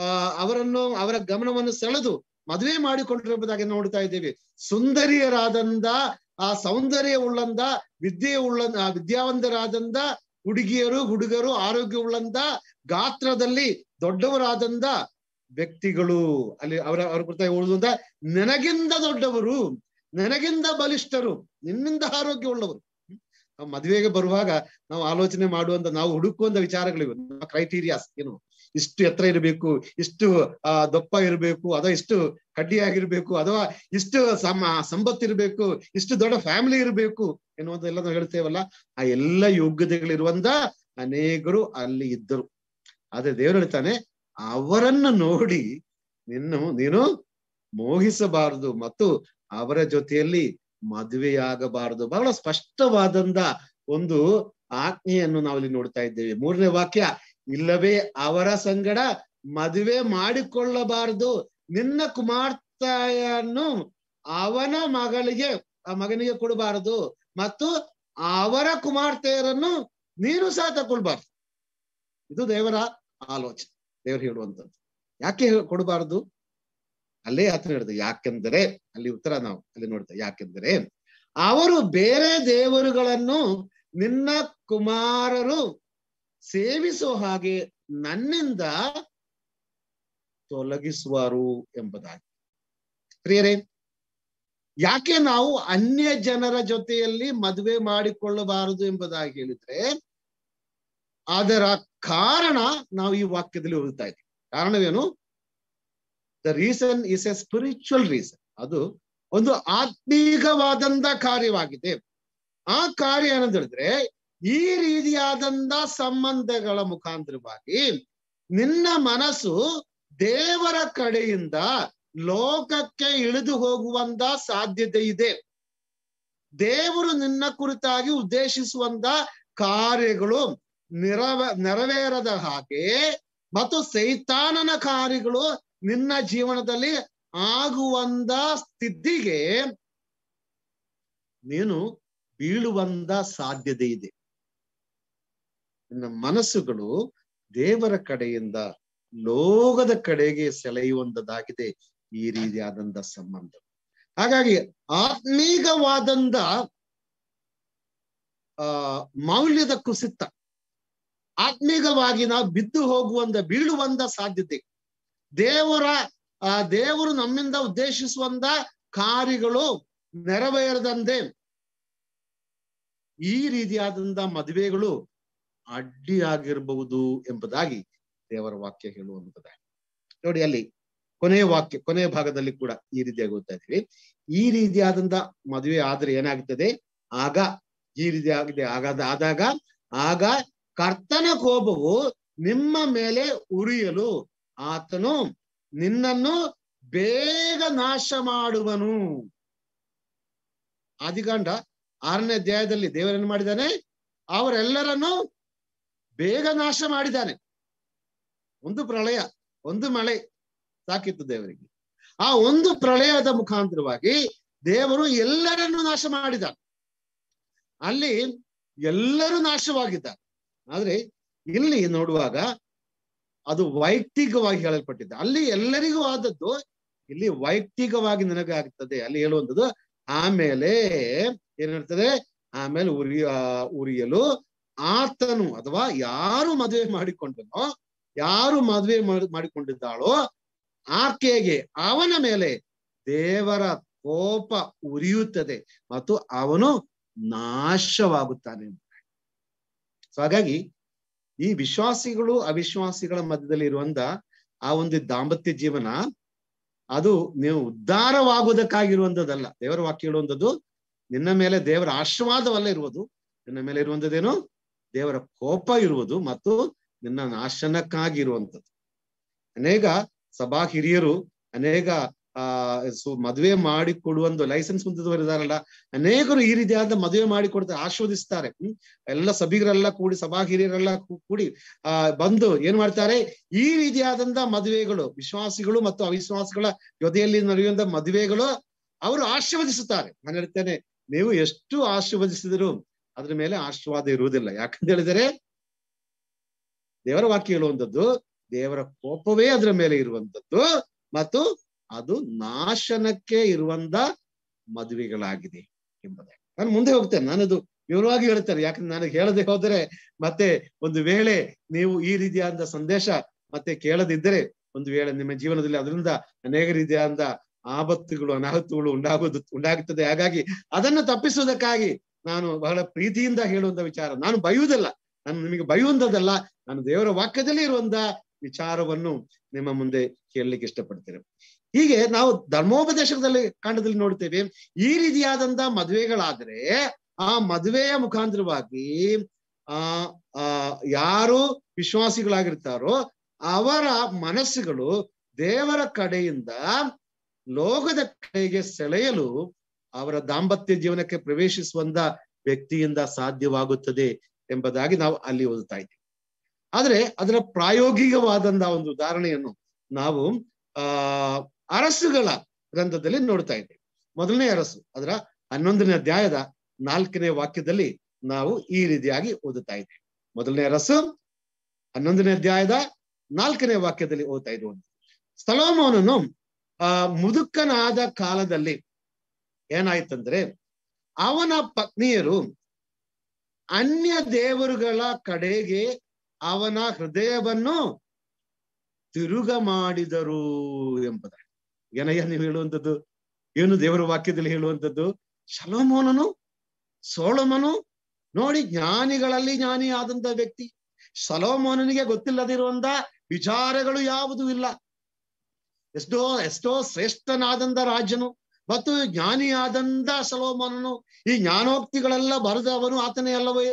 ಅವರ ಗಮನವನ್ನು ಸೆಳೆದು ಮದುವೆ ಮಾಡಿಕೊಂಡ್ರು ಎಂಬುದಾಗಿ ನೋಡ್ತಾ ಇದ್ದೇವೆ. ಸುಂದರಿಯರಾದಂದ, ಆ ಸೌಂದರ್ಯ ಉಳ್ಳಂದ, ವಿದ್ಯಾವಂತರಾದಂದ ಹುಡುಗಿಯರು, ಹುಡುಗರು, ಆರೋಗ್ಯ ಉಳ್ಳಂದ, ಗಾತ್ರದಲ್ಲಿ ದೊಡ್ಡವರಾದಂದ ವ್ಯಕ್ತಿಗಳು ಅಲ್ಲಿ ಅವರ ಕುರಿತಾಗಿ ಓದುವಂತ ನನಗಿಂದ ದೊಡ್ಡವರು, ನನಗಿಂದ ಬಲಿಷ್ಠರು, ನಿನ್ನಿಂದ ಆರೋಗ್ಯ ಉಳ್ಳವರು. ನಾವು ಮದುವೆಗೆ ಬರುವಾಗ ನಾವು ಆಲೋಚನೆ ಮಾಡುವಂತ, ನಾವು ಹುಡುಕುವಂತ ವಿಚಾರಗಳಿವೆ, ಕ್ರೈಟೀರಿಯಾಸ್ ಏನು, ಇಷ್ಟು ಎತ್ತರ ಇರಬೇಕು, ಇಷ್ಟು ದಪ್ಪ ಇರಬೇಕು, ಅಥವಾ ಇಷ್ಟು ಕಡ್ಡಿಯಾಗಿರ್ಬೇಕು, ಅಥವಾ ಇಷ್ಟು ಸಂಪತ್ತಿರ್ಬೇಕು, ಇಷ್ಟು ದೊಡ್ಡ ಫ್ಯಾಮಿಲಿ ಇರಬೇಕು ಎನ್ನುವಂತೆಲ್ಲ ನಾವು ಹೇಳ್ತೇವಲ್ಲ. ಆ ಎಲ್ಲ ಯೋಗ್ಯತೆಗಳಿರುವಂತ ಅನೇಕರು ಅಲ್ಲಿ ಇದ್ದರು. ಆದ್ರೆ ದೇವರು ಹೇಳ್ತಾನೆ, ಅವರನ್ನು ನೋಡಿ ನೀನು ಮೋಹಿಸಬಾರದು ಮತ್ತು ಅವರ ಜೊತೆಯಲ್ಲಿ ಮದುವೆಯಾಗಬಾರದು. ಬಹಳ ಸ್ಪಷ್ಟವಾದಂತ ಒಂದು ಆಜ್ಞೆಯನ್ನು ನಾವಿಲ್ಲಿ ನೋಡ್ತಾ ಇದ್ದೇವೆ. 3ನೇ ವಾಕ್ಯ, ಇಲ್ಲವೇ ಅವರ ಸಂಗಡ ಮದುವೆ ಮಾಡಿಕೊಳ್ಳಬಾರದು, ನಿನ್ನ ಕುಮಾರ್ತೆಯನ್ನು ಅವನ ಮಗನಿಗೆ ಕೊಡಬಾರದು, ಮತ್ತು ಅವರ ಕುಮಾರ್ತೆಯರನ್ನು ನೀನು ಸಹ ತಗೊಳ್ಬಾರ್ದು. ಇದು ದೇವರ ಆಲೋಚನೆ, ದೇವರು ಹೇಳುವಂಥದ್ದು. ಯಾಕೆ ಕೊಡಬಾರದು? ಅಲ್ಲೇ ಆತನ ಹೇಳಿದ, ಯಾಕೆಂದರೆ ಅಲ್ಲಿ ಉತ್ತರ ನಾವು ಅಲ್ಲಿ ನೋಡ್ತೇವೆ. ಯಾಕೆಂದರೆ ಅವರು ಬೇರೆ ದೇವರುಗಳನ್ನು ನಿನ್ನ ಕುಮಾರರು ಸೇವಿಸೋ ಹಾಗೆ ನನ್ನಿಂದ ತೊಲಗಿಸುವರು ಎಂಬುದಾಗಿ. ಪ್ರಿಯರೇ, ಯಾಕೆ ನಾವು ಅನ್ಯ ಜನರ ಜೊತೆಯಲ್ಲಿ ಮದುವೆ ಮಾಡಿಕೊಳ್ಳಬಾರದು ಎಂಬುದಾಗಿ ಹೇಳಿದ್ರೆ ಅದರ ಕಾರಣ ನಾವು ಈ ವಾಕ್ಯದಲ್ಲಿ ಓದುತ್ತಾ ಇದ್ದೀವಿ. ಕಾರಣವೇನು? The reason is a spiritual reason. ಅದು ಒಂದು ಆತ್ಮೀಕವಾದಂತ ಕಾರ್ಯವಾಗಿದೆ. ಆ ಕಾರ್ಯ ಏನಂತ ಹೇಳಿದ್ರೆ, ಈ ರೀತಿಯಾದಂತ ಸಂಬಂಧಗಳ ಮುಖಾಂತರವಾಗಿ ನಿನ್ನ ಮನಸ್ಸು ದೇವರ ಕಡೆಯಿಂದ ಲೋಕಕ್ಕೆ ಇಳಿದು ಹೋಗುವಂತ ಸಾಧ್ಯತೆ ಇದೆ. ದೇವರು ನಿನ್ನ ಕುರಿತಾಗಿ ಉದ್ದೇಶಿಸುವಂತ ಕಾರ್ಯಗಳು ನೆರವೇರದ ಹಾಗೆ ಮತ್ತು ಸೈತಾನನ ಕಾರ್ಯಗಳು ನಿನ್ನ ಜೀವನದಲ್ಲಿ ಆಗುವಂತ ಸ್ಥಿತಿಗೆ ನೀನು ಬೀಳುವಂತ ಸಾಧ್ಯತೆ ಇದೆ. ನಿನ್ನ ಮನಸ್ಸುಗಳು ದೇವರ ಕಡೆಯಿಂದ ಲೋಕದ ಕಡೆಗೆ ಸೆಳೆಯುವಂತದ್ದಾಗಿದೆ ಈ ರೀತಿಯಾದಂತ ಸಂಬಂಧ. ಹಾಗಾಗಿ ಆತ್ಮೀಕವಾದಂತ ಮೌಲ್ಯದ ಕುಸಿತ, ಆತ್ಮೀಕವಾಗಿ ನಾವು ಬಿದ್ದು ಬೀಳುವಂತ ಸಾಧ್ಯತೆ, ದೇವರು ನಮ್ಮಿಂದ ಉದ್ದೇಶಿಸುವಂತ ಕಾರ್ಯಗಳು ನೆರವೇರದಂತೆ ಈ ರೀತಿಯಾದಂತ ಮದುವೆಗಳು ಅಡ್ಡಿಯಾಗಿರಬಹುದು ಎಂಬುದಾಗಿ ದೇವರ ವಾಕ್ಯ ಹೇಳುವಂತದ್ದಾಗಿ. ನೋಡಿ, ಅಲ್ಲಿ ಕೊನೆಯ ಭಾಗದಲ್ಲಿ ಕೂಡ ಈ ರೀತಿಯಾಗಿ ಓದ್ತಾ ಇದ್ದೀವಿ. ಈ ರೀತಿಯಾದಂತ ಮದುವೆ ಆದ್ರೆ ಏನಾಗುತ್ತದೆ? ಈ ರೀತಿಯಾಗಿದೆ ಆಗ ಕರ್ತನ ಕೋಪವು ನಿಮ್ಮ ಮೇಲೆ ಉರಿಯಲು ಆತನು ನಿನ್ನನ್ನು ಬೇಗ ನಾಶ ಮಾಡುವನು. ಆದಿಕಾಂಡ 6ನೇ ಅಧ್ಯಾಯದಲ್ಲಿ ದೇವರನ್ನು ಮಾಡಿದ್ದಾನೆ, ಅವರೆಲ್ಲರನ್ನು ಬೇಗ ನಾಶ ಮಾಡಿದ್ದಾನೆ. ಒಂದು ಪ್ರಳಯ, ಒಂದು ಮಳೆ ಸಾಕಿತ್ತು ದೇವರಿಗೆ. ಆ ಒಂದು ಪ್ರಳಯದ ಮುಖಾಂತರವಾಗಿ ದೇವರು ಎಲ್ಲರನ್ನು ನಾಶ ಮಾಡಿದ್ದಾನೆ. ಅಲ್ಲಿ ಎಲ್ಲರೂ ನಾಶವಾಗಿದ್ದಾರೆ. ಆದ್ರೆ ಇಲ್ಲಿ ನೋಡುವಾಗ ಅದು ವೈಯಕ್ತಿಕವಾಗಿ ಹೇಳಲ್ಪಟ್ಟಿದೆ. ಅಲ್ಲಿ ಎಲ್ಲರಿಗೂ ಆದದ್ದು ಇಲ್ಲಿ ವೈಯಕ್ತಿಕವಾಗಿ ನನಗೆ ಆಗ್ತದೆ. ಅಲ್ಲಿ ಹೇಳುವಂಥದ್ದು ಆಮೇಲೆ ಏನಿರ್ತದೆ? ಆಮೇಲೆ ಉರಿಯಲು ಆತನು, ಅಥವಾ ಯಾರು ಮದುವೆ ಮಾಡಿಕೊಂಡಿದ್ದಾಳೋ ಆಕೆಗೆ ಅವನ ಮೇಲೆ ದೇವರ ಕೋಪ ಉರಿಯುತ್ತದೆ ಮತ್ತು ಅವನು ನಾಶವಾಗುತ್ತಾನೆ. ಹಾಗಾಗಿ ಈ ವಿಶ್ವಾಸಿಗಳು ಅವಿಶ್ವಾಸಿಗಳ ಮಧ್ಯದಲ್ಲಿ ಇರುವಂತ ಆ ಒಂದು ದಾಂಪತ್ಯ ಜೀವನ ಅದು ನೀವು ಉದ್ಧಾರವಾಗುವುದಕ್ಕಾಗಿರುವಂತದ್ದಲ್ಲ. ದೇವರ ವಾಕ್ಯ ಹೇಳುವಂಥದ್ದು ನಿನ್ನ ಮೇಲೆ ದೇವರ ಆಶೀರ್ವಾದವಲ್ಲ ಇರುವುದು, ನಿನ್ನ ಮೇಲೆ ಇರುವಂಥದ್ದೇನು ದೇವರ ಕೋಪ ಇರುವುದು ಮತ್ತು ನಿನ್ನ ನಾಶನಕ್ಕಾಗಿ ಇರುವಂಥದ್ದು. ಅನೇಕ ಸಭಾ ಹಿರಿಯರು ಅನೇಕ ಮದುವೆ ಮಾಡಿಕೊಡುವಂತ ಲೈಸೆನ್ಸ್ ಹೊಂದಿದವರು ಇದಾರಲ್ಲ, ಅನೇಕರು ಈ ರೀತಿಯಾದ ಮದುವೆ ಮಾಡಿಕೊಡ್ತಾರೆ, ಆಶೀರ್ವದಿಸ್ತಾರೆ. ಎಲ್ಲ ಸಭಿಗರೆಲ್ಲ ಕೂಡಿ, ಸಭಾ ಹಿರಿಯರೆಲ್ಲ ಕೂಡಿ ಬಂದು ಏನ್ ಮಾಡ್ತಾರೆ, ಈ ರೀತಿಯಾದಂತ ಮದುವೆಗಳು ವಿಶ್ವಾಸಿಗಳು ಮತ್ತು ಅವಿಶ್ವಾಸಿಗಳ ಜೊತೆಯಲ್ಲಿ ನಡೆಯುವಂತ ಮದುವೆಗಳು ಅವರು ಆಶೀರ್ವದಿಸುತ್ತಾರೆ. ನಾನು ಹೇಳ್ತೇನೆ, ನೀವು ಎಷ್ಟು ಆಶೀರ್ವದಿಸಿದ್ರು ಅದ್ರ ಮೇಲೆ ಆಶೀರ್ವಾದ ಇರುವುದಿಲ್ಲ. ಯಾಕಂತ ಹೇಳಿದರೆ ದೇವರ ವಾಕ್ಯ ಹೇಳುವಂಥದ್ದು ದೇವರ ಕೋಪವೇ ಅದರ ಮೇಲೆ ಇರುವಂಥದ್ದು ಮತ್ತು ಅದು ನಾಶನಕ್ಕೆ ಇರುವಂತ ಮದುವೆಗಳಾಗಿದೆ ಎಂಬುದಾಗಿ ನಾನು ಮುಂದೆ ಹೋಗ್ತೇನೆ. ನಾನದು ವಿವರವಾಗಿ ಹೇಳ್ತೇನೆ, ಯಾಕಂದ್ರೆ ನನಗೆ ಹೇಳದೆ ಹೋದರೆ ಮತ್ತೆ ಒಂದು ವೇಳೆ ನೀವು ಈ ರೀತಿಯಾದ ಸಂದೇಶ ಮತ್ತೆ ಕೇಳದಿದ್ದರೆ ಒಂದು ವೇಳೆ ನಿಮ್ಮ ಜೀವನದಲ್ಲಿ ಅದರಿಂದ ಅನೇಕ ರೀತಿಯಾದ ಆಪತ್ತುಗಳು ಅನಾಹುತಗಳು ಉಂಟಾಗುತ್ತದೆ. ಹಾಗಾಗಿ ಅದನ್ನು ತಪ್ಪಿಸುವುದಕ್ಕಾಗಿ ನಾನು ಬಹಳ ಪ್ರೀತಿಯಿಂದ ಹೇಳುವಂತ ವಿಚಾರ, ನಾನು ಬಯುವುದಲ್ಲ, ನಾನು ನಿಮಗೆ ಬಯುವಂಥದ್ದಲ್ಲ, ನಾನು ದೇವರ ವಾಕ್ಯದಲ್ಲಿ ಇರುವಂತ ವಿಚಾರವನ್ನು ನಿಮ್ಮ ಮುಂದೆ ಹೇಳಲಿಕ್ಕೆ ಇಷ್ಟಪಡ್ತೇನೆ. ಹೀಗೆ ನಾವು ಧರ್ಮೋಪದೇಶದಲ್ಲಿ ಕಾಂಡದಲ್ಲಿ ನೋಡ್ತೇವೆ, ಈ ರೀತಿಯಾದಂತ ಮದುವೆಗಳಾದ್ರೆ ಆ ಮದುವೆಯ ಮುಖಾಂತರವಾಗಿ ಯಾರು ವಿಶ್ವಾಸಿಗಳಾಗಿರ್ತಾರೋ ಅವರ ಮನಸ್ಸುಗಳು ದೇವರ ಕಡೆಯಿಂದ ಲೋಕದ ಕಡೆಗೆ ಸೆಳೆಯಲು ಅವರ ದಾಂಪತ್ಯ ಜೀವನಕ್ಕೆ ಪ್ರವೇಶಿಸುವಂತ ವ್ಯಕ್ತಿಯಿಂದ ಸಾಧ್ಯವಾಗುತ್ತದೆ ಎಂಬುದಾಗಿ ನಾವು ಅಲ್ಲಿ ಓದುತ್ತಾ ಇದ್ದೀವಿ. ಆದ್ರೆ ಅದರ ಪ್ರಾಯೋಗಿಕವಾದಂತ ಒಂದು ಉದಾಹರಣೆಯನ್ನು ನಾವು ಅರಸುಗಳ ಗ್ರಂಥದಲ್ಲಿ ನೋಡ್ತಾ ಇದ್ದೇವೆ. ಮೊದಲನೇ ಅರಸು ಅದರ 11ನೇ ಅಧ್ಯಾಯದ 4ನೇ ವಾಕ್ಯದಲ್ಲಿ ನಾವು ಈ ರೀತಿಯಾಗಿ ಓದುತ್ತಾ ಇದ್ದೇವೆ. ಮೊದಲನೇ ಅರಸು 11ನೇ ಅಧ್ಯಾಯದ 4ನೇ ವಾಕ್ಯದಲ್ಲಿ ಓದ್ತಾ ಇದ್ದೇವೆ. ಸೊಲೊಮೋನನು ಮುದುಕನಾದ ಕಾಲದಲ್ಲಿ ಏನಾಯ್ತಂದ್ರೆ ಅವನ ಪತ್ನಿಯರು ಅನ್ಯ ದೇವರುಗಳ ಕಡೆಗೆ ಅವನ ಹೃದಯವನ್ನು ತಿರುಗ ಮಾಡಿದರು ಎಂಬುದಾಗಿ. ಏನಯ್ಯ ನೀವು ಹೇಳುವಂಥದ್ದು? ಏನು ದೇವರ ವಾಕ್ಯದಲ್ಲಿ ಹೇಳುವಂಥದ್ದು? ಸೊಲೊಮೋನನು ನೋಡಿ, ಜ್ಞಾನಿಗಳಲ್ಲಿ ಜ್ಞಾನಿ ಆದಂತ ವ್ಯಕ್ತಿ. ಸೊಲೊಮೋನನಿಗೆ ಗೊತ್ತಿಲ್ಲದಿರುವಂತ ವಿಚಾರಗಳು ಯಾವುದೂ ಇಲ್ಲ. ಎಷ್ಟೋ ಶ್ರೇಷ್ಠನಾದಂತ ರಾಜನು ಮತ್ತು ಜ್ಞಾನಿಯಾದಂತ ಸೊಲೊಮೋನನು. ಈ ಜ್ಞಾನೋಕ್ತಿಗಳೆಲ್ಲ ಬರೆದವನು ಆತನೇ ಅಲ್ಲವೇ?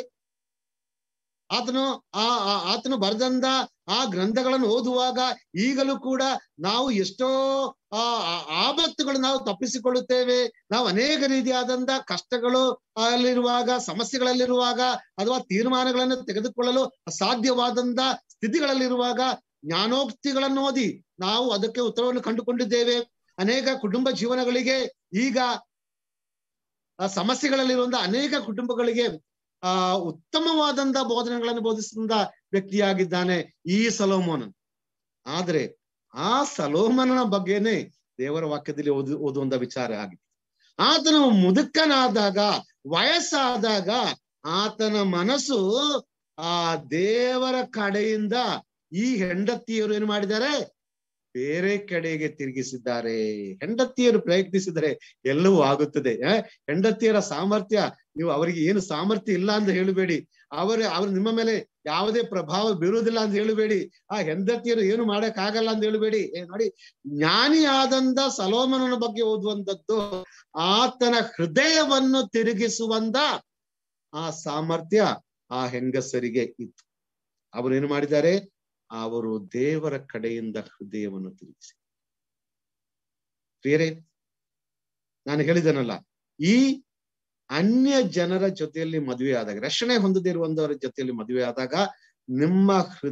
ಆತನು ಬರೆದಂತ ಆ ಗ್ರಂಥಗಳನ್ನು ಓದುವಾಗ ಈಗಲೂ ಕೂಡ ನಾವು ಎಷ್ಟೋ ಆಪತ್ತುಗಳು ನಾವು ತಪ್ಪಿಸಿಕೊಳ್ಳುತ್ತೇವೆ. ನಾವು ಅನೇಕ ರೀತಿಯಾದಂತ ಕಷ್ಟಗಳು ಅಲ್ಲಿರುವಾಗ, ಸಮಸ್ಯೆಗಳಲ್ಲಿರುವಾಗ ಅಥವಾ ತೀರ್ಮಾನಗಳನ್ನು ತೆಗೆದುಕೊಳ್ಳಲು ಅಸಾಧ್ಯವಾದಂತ ಸ್ಥಿತಿಗಳಲ್ಲಿರುವಾಗ ಜ್ಞಾನೋಕ್ತಿಗಳನ್ನು ಓದಿ ನಾವು ಅದಕ್ಕೆ ಉತ್ತರವನ್ನು ಕಂಡುಕೊಂಡಿದ್ದೇವೆ. ಅನೇಕ ಕುಟುಂಬ ಜೀವನಗಳಿಗೆ ಈಗ ಸಮಸ್ಯೆಗಳಲ್ಲಿರುವಂತ ಅನೇಕ ಕುಟುಂಬಗಳಿಗೆ ಉತ್ತಮವಾದಂತ ಬೋಧನೆಗಳನ್ನು ಬೋಧಿಸಿದ ವ್ಯಕ್ತಿಯಾಗಿದ್ದಾನೆ ಈ ಸೊಲೊಮೋನನ್. ಆದ್ರೆ ಆ ಸೊಲೊಮೋನನ ಬಗ್ಗೆನೆ ದೇವರ ವಾಕ್ಯದಲ್ಲಿ ಓದುವಂತ ವಿಚಾರ ಆಗಿದೆ. ಆತನು ಮುದುಕನಾದಾಗ, ವಯಸ್ಸಾದಾಗ ಆತನ ಮನಸ್ಸು ಆ ದೇವರ ಕಡೆಯಿಂದ ಈ ಹೆಂಡತಿಯರು ಏನು ಮಾಡಿದ್ದಾರೆ, ಬೇರೆ ಕಡೆಗೆ ತಿರುಗಿಸಿದ್ದಾರೆ. ಹೆಂಡತಿಯರು ಪ್ರಯತ್ನಿಸಿದರೆ ಎಲ್ಲವೂ ಆಗುತ್ತದೆ. ಹೆಂಡತಿಯರ ಸಾಮರ್ಥ್ಯ, ನೀವು ಅವರಿಗೆ ಏನು ಸಾಮರ್ಥ್ಯ ಇಲ್ಲ ಅಂತ ಹೇಳಬೇಡಿ, ಅವರು ನಿಮ್ಮ ಮೇಲೆ ಯಾವುದೇ ಪ್ರಭಾವ ಬೀರುವುದಿಲ್ಲ ಅಂತ ಹೇಳಬೇಡಿ. ಆ ಹೆಂಡತಿಯರು ಏನು ಮಾಡಕ್ಕಾಗಲ್ಲ ಅಂತ ಹೇಳಬೇಡಿ. ನೋಡಿ, ಜ್ಞಾನಿಯಾದಂತ ಸೊಲೊಮೋನನ ಬಗ್ಗೆ ಓದುವಂಥದ್ದು ಆತನ ಹೃದಯವನ್ನು ತಿರುಗಿಸುವಂತ ಆ ಸಾಮರ್ಥ್ಯ ಆ ಹೆಂಗಸರಿಗೆ ಇತ್ತು. ಅವರು ಏನು ಮಾಡಿದ್ದಾರೆ, ಅವರು ದೇವರ ಕಡೆಯಿಂದ ಹೃದಯವನ್ನು ತಿರುಗಿಸಿ. ಪ್ರಿಯರೇ, ನಾನು ಹೇಳಿದನಲ್ಲ, ಈ ಅನ್ಯ ಜನರ ಜೊತೆಯಲ್ಲಿ ಮದುವೆ ಆದಾಗ, ರಕ್ಷಣೆ ಹೊಂದದಿರುವಂತವರ ಜೊತೆಯಲ್ಲಿ ಮದುವೆ ಆದಾಗ ನಿಮ್ಮ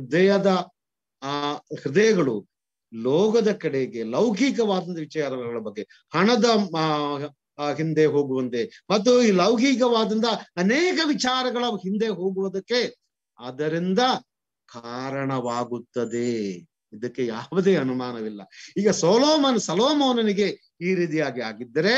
ಹೃದಯಗಳು ಲೋಕದ ಕಡೆಗೆ, ಲೌಕಿಕವಾದಂತ ವಿಚಾರಗಳ ಬಗ್ಗೆ, ಹಣದ ಹಿಂದೆ ಹೋಗುವಂತೆ ಮತ್ತು ಈ ಲೌಕಿಕವಾದಂತ ಅನೇಕ ವಿಚಾರಗಳ ಹಿಂದೆ ಹೋಗುವುದಕ್ಕೆ ಅದರಿಂದ ಕಾರಣವಾಗುತ್ತದೆ. ಇದಕ್ಕೆ ಯಾವುದೇ ಅನುಮಾನವಿಲ್ಲ. ಈಗ ಸೊಲೊಮೋನನಿಗೆ ಈ ರೀತಿಯಾಗಿ ಆಗಿದ್ದರೆ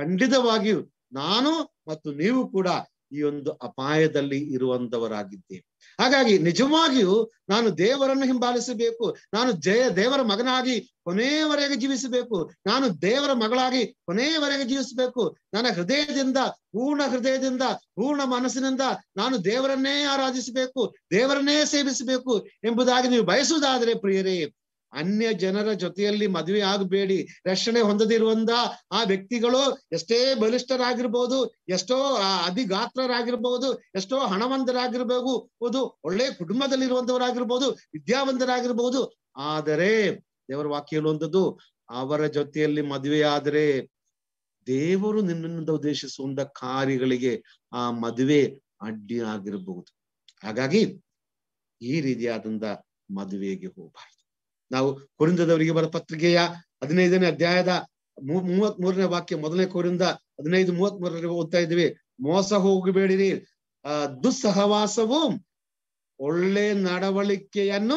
ಖಂಡಿತವಾಗಿಯೂ ನಾನು ಮತ್ತು ನೀವು ಕೂಡ ಈ ಒಂದು ಅಪಾಯದಲ್ಲಿ ಇರುವಂತವರಾಗಿದ್ದೇವೆ. ಹಾಗಾಗಿ ನಿಜವಾಗಿಯೂ ನಾನು ದೇವರನ್ನು ಹಿಂಬಾಲಿಸಬೇಕು, ನಾನು ದೇವರ ಮಗನಾಗಿ ಕೊನೆಯವರೆಗೆ ಜೀವಿಸಬೇಕು, ನಾನು ದೇವರ ಮಗಳಾಗಿ ಕೊನೆಯವರೆಗೆ ಜೀವಿಸಬೇಕು, ನನ್ನ ಹೃದಯದಿಂದ ಪೂರ್ಣ ಮನಸ್ಸಿನಿಂದ ನಾನು ದೇವರನ್ನೇ ಆರಾಧಿಸಬೇಕು, ದೇವರನ್ನೇ ಸೇವಿಸಬೇಕು ಎಂಬುದಾಗಿ ನೀವು ಬಯಸುವುದಾದರೆ ಪ್ರಿಯರೇ, ಅನ್ಯ ಜನರ ಜೊತೆಯಲ್ಲಿ ಮದುವೆ ಆಗಬೇಡಿ. ರಕ್ಷಣೆ ಹೊಂದದಿರುವಂತ ಆ ವ್ಯಕ್ತಿಗಳು ಎಷ್ಟೇ ಬಲಿಷ್ಠರಾಗಿರ್ಬೋದು, ಎಷ್ಟೋ ಅಧಿಗಾತ್ರರಾಗಿರ್ಬೋದು, ಎಷ್ಟೋ ಹಣವಂತರಾಗಿರ್ಬೋದು, ಒಳ್ಳೆ ಕುಟುಂಬದಲ್ಲಿರುವಂತವರಾಗಿರ್ಬೋದು, ವಿದ್ಯಾವಂತರಾಗಿರ್ಬೋದು. ಆದರೆ ದೇವರ ವಾಕ್ಯ ಹೇಳುವಂಥದ್ದು, ಅವರ ಜೊತೆಯಲ್ಲಿ ಮದುವೆ ಆದರೆ ದೇವರು ನಿನ್ನಿಂದ ಉದ್ದೇಶಿಸುವಂತ ಕಾರ್ಯಗಳಿಗೆ ಆ ಮದುವೆ ಅಡ್ಡಿ ಆಗಿರಬಹುದು. ಹಾಗಾಗಿ ಈ ರೀತಿಯಾದಂತ ಮದುವೆಗೆ ಹೋಗಬಾರ್ದು. ನಾವು ಕೊರಿಂಥದವರಿಗೆ ಬರೆದ ಪತ್ರಿಕೆಯ 15ನೇ ಅಧ್ಯಾಯದ 33ನೇ ವಾಕ್ಯ, 1 ಕೊರಿಂಥ 15:33 ಓದ್ತಾ ಇದ್ದೀವಿ. ಮೋಸ ಹೋಗಬೇಡಿರಿ, ದುಸ್ಸಹವಾಸವು ಒಳ್ಳೆ ನಡವಳಿಕೆಯನ್ನು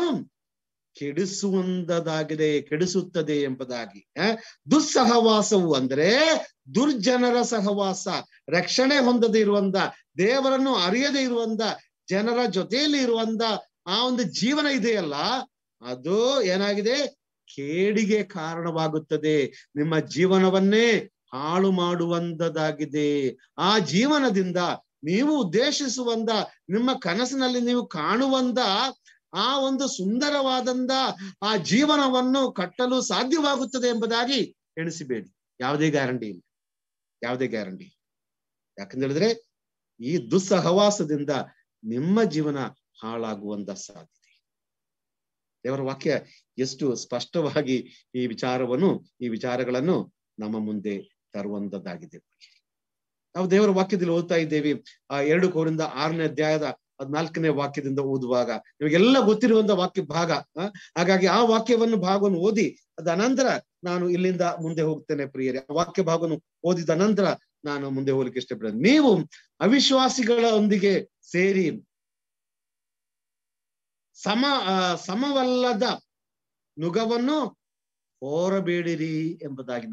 ಕೆಡಿಸುತ್ತದೆ ಎಂಬುದಾಗಿ. ದುಸ್ಸಹವಾಸವು ಅಂದ್ರೆ ದುರ್ಜನರ ಸಹವಾಸ, ರಕ್ಷಣೆ ಹೊಂದದೇ ಇರುವಂತ, ದೇವರನ್ನು ಅರಿಯದೇ ಇರುವಂತ ಜನರ ಜೊತೆಯಲ್ಲಿ ಇರುವಂತ ಆ ಒಂದು ಜೀವನ ಇದೆಯಲ್ಲ, ಅದು ಏನಾಗಿದೆ, ಕೇಡಿಗೆ ಕಾರಣವಾಗುತ್ತದೆ, ನಿಮ್ಮ ಜೀವನವನ್ನೇ ಹಾಳು ಮಾಡುವಂತದಾಗಿದೆ. ಆ ಜೀವನದಿಂದ ನೀವು ಉದ್ದೇಶಿಸುವಂತ, ನಿಮ್ಮ ಕನಸಿನಲ್ಲಿ ನೀವು ಕಾಣುವಂತ ಆ ಒಂದು ಸುಂದರವಾದಂತ ಆ ಜೀವನವನ್ನು ಕಟ್ಟಲು ಸಾಧ್ಯವಾಗುತ್ತದೆ ಎಂಬುದಾಗಿ ಎಣಿಸಬೇಡಿ. ಯಾವುದೇ ಗ್ಯಾರಂಟಿ ಇಲ್ಲ, ಯಾವುದೇ ಗ್ಯಾರಂಟಿ. ಯಾಕಂತ ಹೇಳಿದ್ರೆ ಈ ದುಸ್ಸಹವಾಸದಿಂದ ನಿಮ್ಮ ಜೀವನ ಹಾಳಾಗುವಂತ ಸಾಧ್ಯತೆ. ದೇವರ ವಾಕ್ಯ ಎಷ್ಟು ಸ್ಪಷ್ಟವಾಗಿ ಈ ವಿಚಾರಗಳನ್ನು ನಮ್ಮ ಮುಂದೆ ತರುವಂತದ್ದಾಗಿದೆ. ನಾವು ದೇವರ ವಾಕ್ಯದಲ್ಲಿ ಓದ್ತಾ ಇದ್ದೇವೆ. 2 ಕೊರಿಂಥ 6ನೇ ಅಧ್ಯಾಯದ 14ನೇ ವಾಕ್ಯದಿಂದ ಓದುವಾಗ ನಿಮಗೆಲ್ಲ ಗೊತ್ತಿರುವಂತ ವಾಕ್ಯ ಭಾಗ. ಹಾಗಾಗಿ ಆ ಭಾಗವನ್ನು ಓದಿ ಅದ ನಂತರ ನಾನು ಇಲ್ಲಿಂದ ಮುಂದೆ ಹೋಗ್ತೇನೆ ಪ್ರಿಯರೇ. ಆ ವಾಕ್ಯ ಭಾಗವನ್ನು ಓದಿದ ನಂತರ ನಾನು ಮುಂದೆ ಹೋಗ್ಲಿಕ್ಕೆ ಇಷ್ಟಪಡ್ತೇನೆ. ನೀವು ಅವಿಶ್ವಾಸಿಗಳೊಂದಿಗೆ ಸೇರಿ ಸಮವಲ್ಲದ ನುಗವನ್ನು ಹೋರಬೇಡಿರಿ ಎಂಬುದಾಗಿ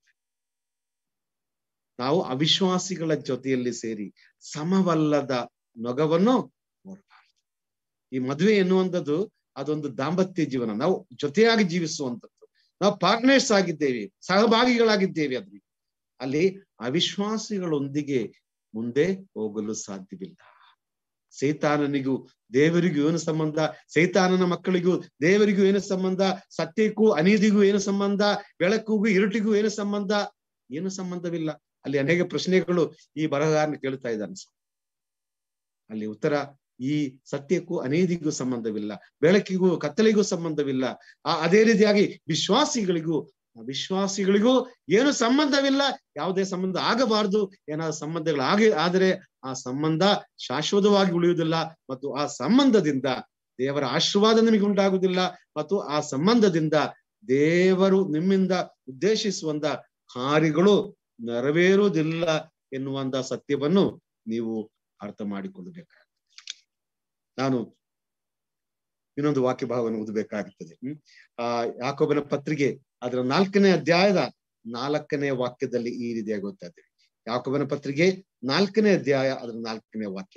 ನಾವು ಅವಿಶ್ವಾಸಿಗಳ ಜೊತೆಯಲ್ಲಿ ಸೇರಿ ಸಮವಲ್ಲದ ನೊಗವನ್ನು ಹೋರಬಾರದು. ಈ ಮದುವೆ ಎನ್ನುವಂಥದ್ದು ಅದೊಂದು ದಾಂಪತ್ಯ ಜೀವನ, ನಾವು ಜೊತೆಯಾಗಿ ಜೀವಿಸುವಂಥದ್ದು, ನಾವು ಪಾರ್ಟ್ನರ್ಸ್ ಆಗಿದ್ದೇವೆ, ಸಹಭಾಗಿಗಳಾಗಿದ್ದೇವೆ. ಅಲ್ಲಿ ಅವಿಶ್ವಾಸಿಗಳೊಂದಿಗೆ ಮುಂದೆ ಹೋಗಲು ಸಾಧ್ಯವಿಲ್ಲ. ಸೈತಾನನಿಗೂ ದೇವರಿಗೂ ಏನು ಸಂಬಂಧ? ಸೈತಾನನ ಮಕ್ಕಳಿಗೂ ದೇವರಿಗೂ ಏನು ಸಂಬಂಧ? ಸತ್ಯಕ್ಕೂ ಅನೀತಿಗೂ ಏನು ಸಂಬಂಧ? ಬೆಳಕಿಗೂ ഇരുಟಿಗೂ ಏನು ಸಂಬಂಧ? ಏನು ಸಂಬಂಧವಿಲ್ಲ. ಅಲ್ಲಿ ಅನೇಕ ಪ್ರಶ್ನೆಗಳು ಈ ಬರಹಗಾರನ ಕೇಳ್ತಾ ಇದ್ದಾನೆ. ಅಲ್ಲಿ ಉತ್ತರ, ಈ ಸತ್ಯಕ್ಕೂ ಅನೀತಿಗೂ ಸಂಬಂಧವಿಲ್ಲ, ಬೆಳಕಿಗೂ ಕತ್ತಲಿಗೂ ಸಂಬಂಧವಿಲ್ಲ. ಅದೇ ರೀತಿಯಾಗಿ ವಿಶ್ವಾಸಿಗಳಿಗೂ ಏನು ಸಂಬಂಧವಿಲ್ಲ, ಯಾವುದೇ ಸಂಬಂಧ ಆಗಬಾರದು. ಏನಾದ್ರು ಸಂಬಂಧಗಳು ಆದರೆ ಆ ಸಂಬಂಧ ಶಾಶ್ವತವಾಗಿ ಉಳಿಯುವುದಿಲ್ಲ, ಮತ್ತು ಆ ಸಂಬಂಧದಿಂದ ದೇವರ ಆಶೀರ್ವಾದ ನಿಮಗೆ ಉಂಟಾಗುವುದಿಲ್ಲ, ಮತ್ತು ಆ ಸಂಬಂಧದಿಂದ ದೇವರು ನಿಮ್ಮಿಂದ ಉದ್ದೇಶಿಸುವಂತ ಕಾರ್ಯಗಳು ನೆರವೇರುವುದಿಲ್ಲ ಎನ್ನುವಂತ ಸತ್ಯವನ್ನು ನೀವು ಅರ್ಥ ಮಾಡಿಕೊಳ್ಳಬೇಕಾಗ್ತದೆ. ನಾನು ಇನ್ನೊಂದು ವಾಕ್ಯ ಭಾಗವನ್ನು ಓದಬೇಕಾಗುತ್ತದೆ. ಯಾಕೋಬನ ಪತ್ರಿಕೆ ಅದರ 4ನೇ ಅಧ್ಯಾಯದ 4ನೇ ವಾಕ್ಯದಲ್ಲಿ ಈ ರೀತಿಯಾಗಿ ಓದ್ತಾ ಇದ್ದೇವೆ. ಯಾಕೋಬನ ಪತ್ರಿಕೆ 4ನೇ ಅಧ್ಯಾಯ ಅದರ 4ನೇ ವಾಕ್ಯ.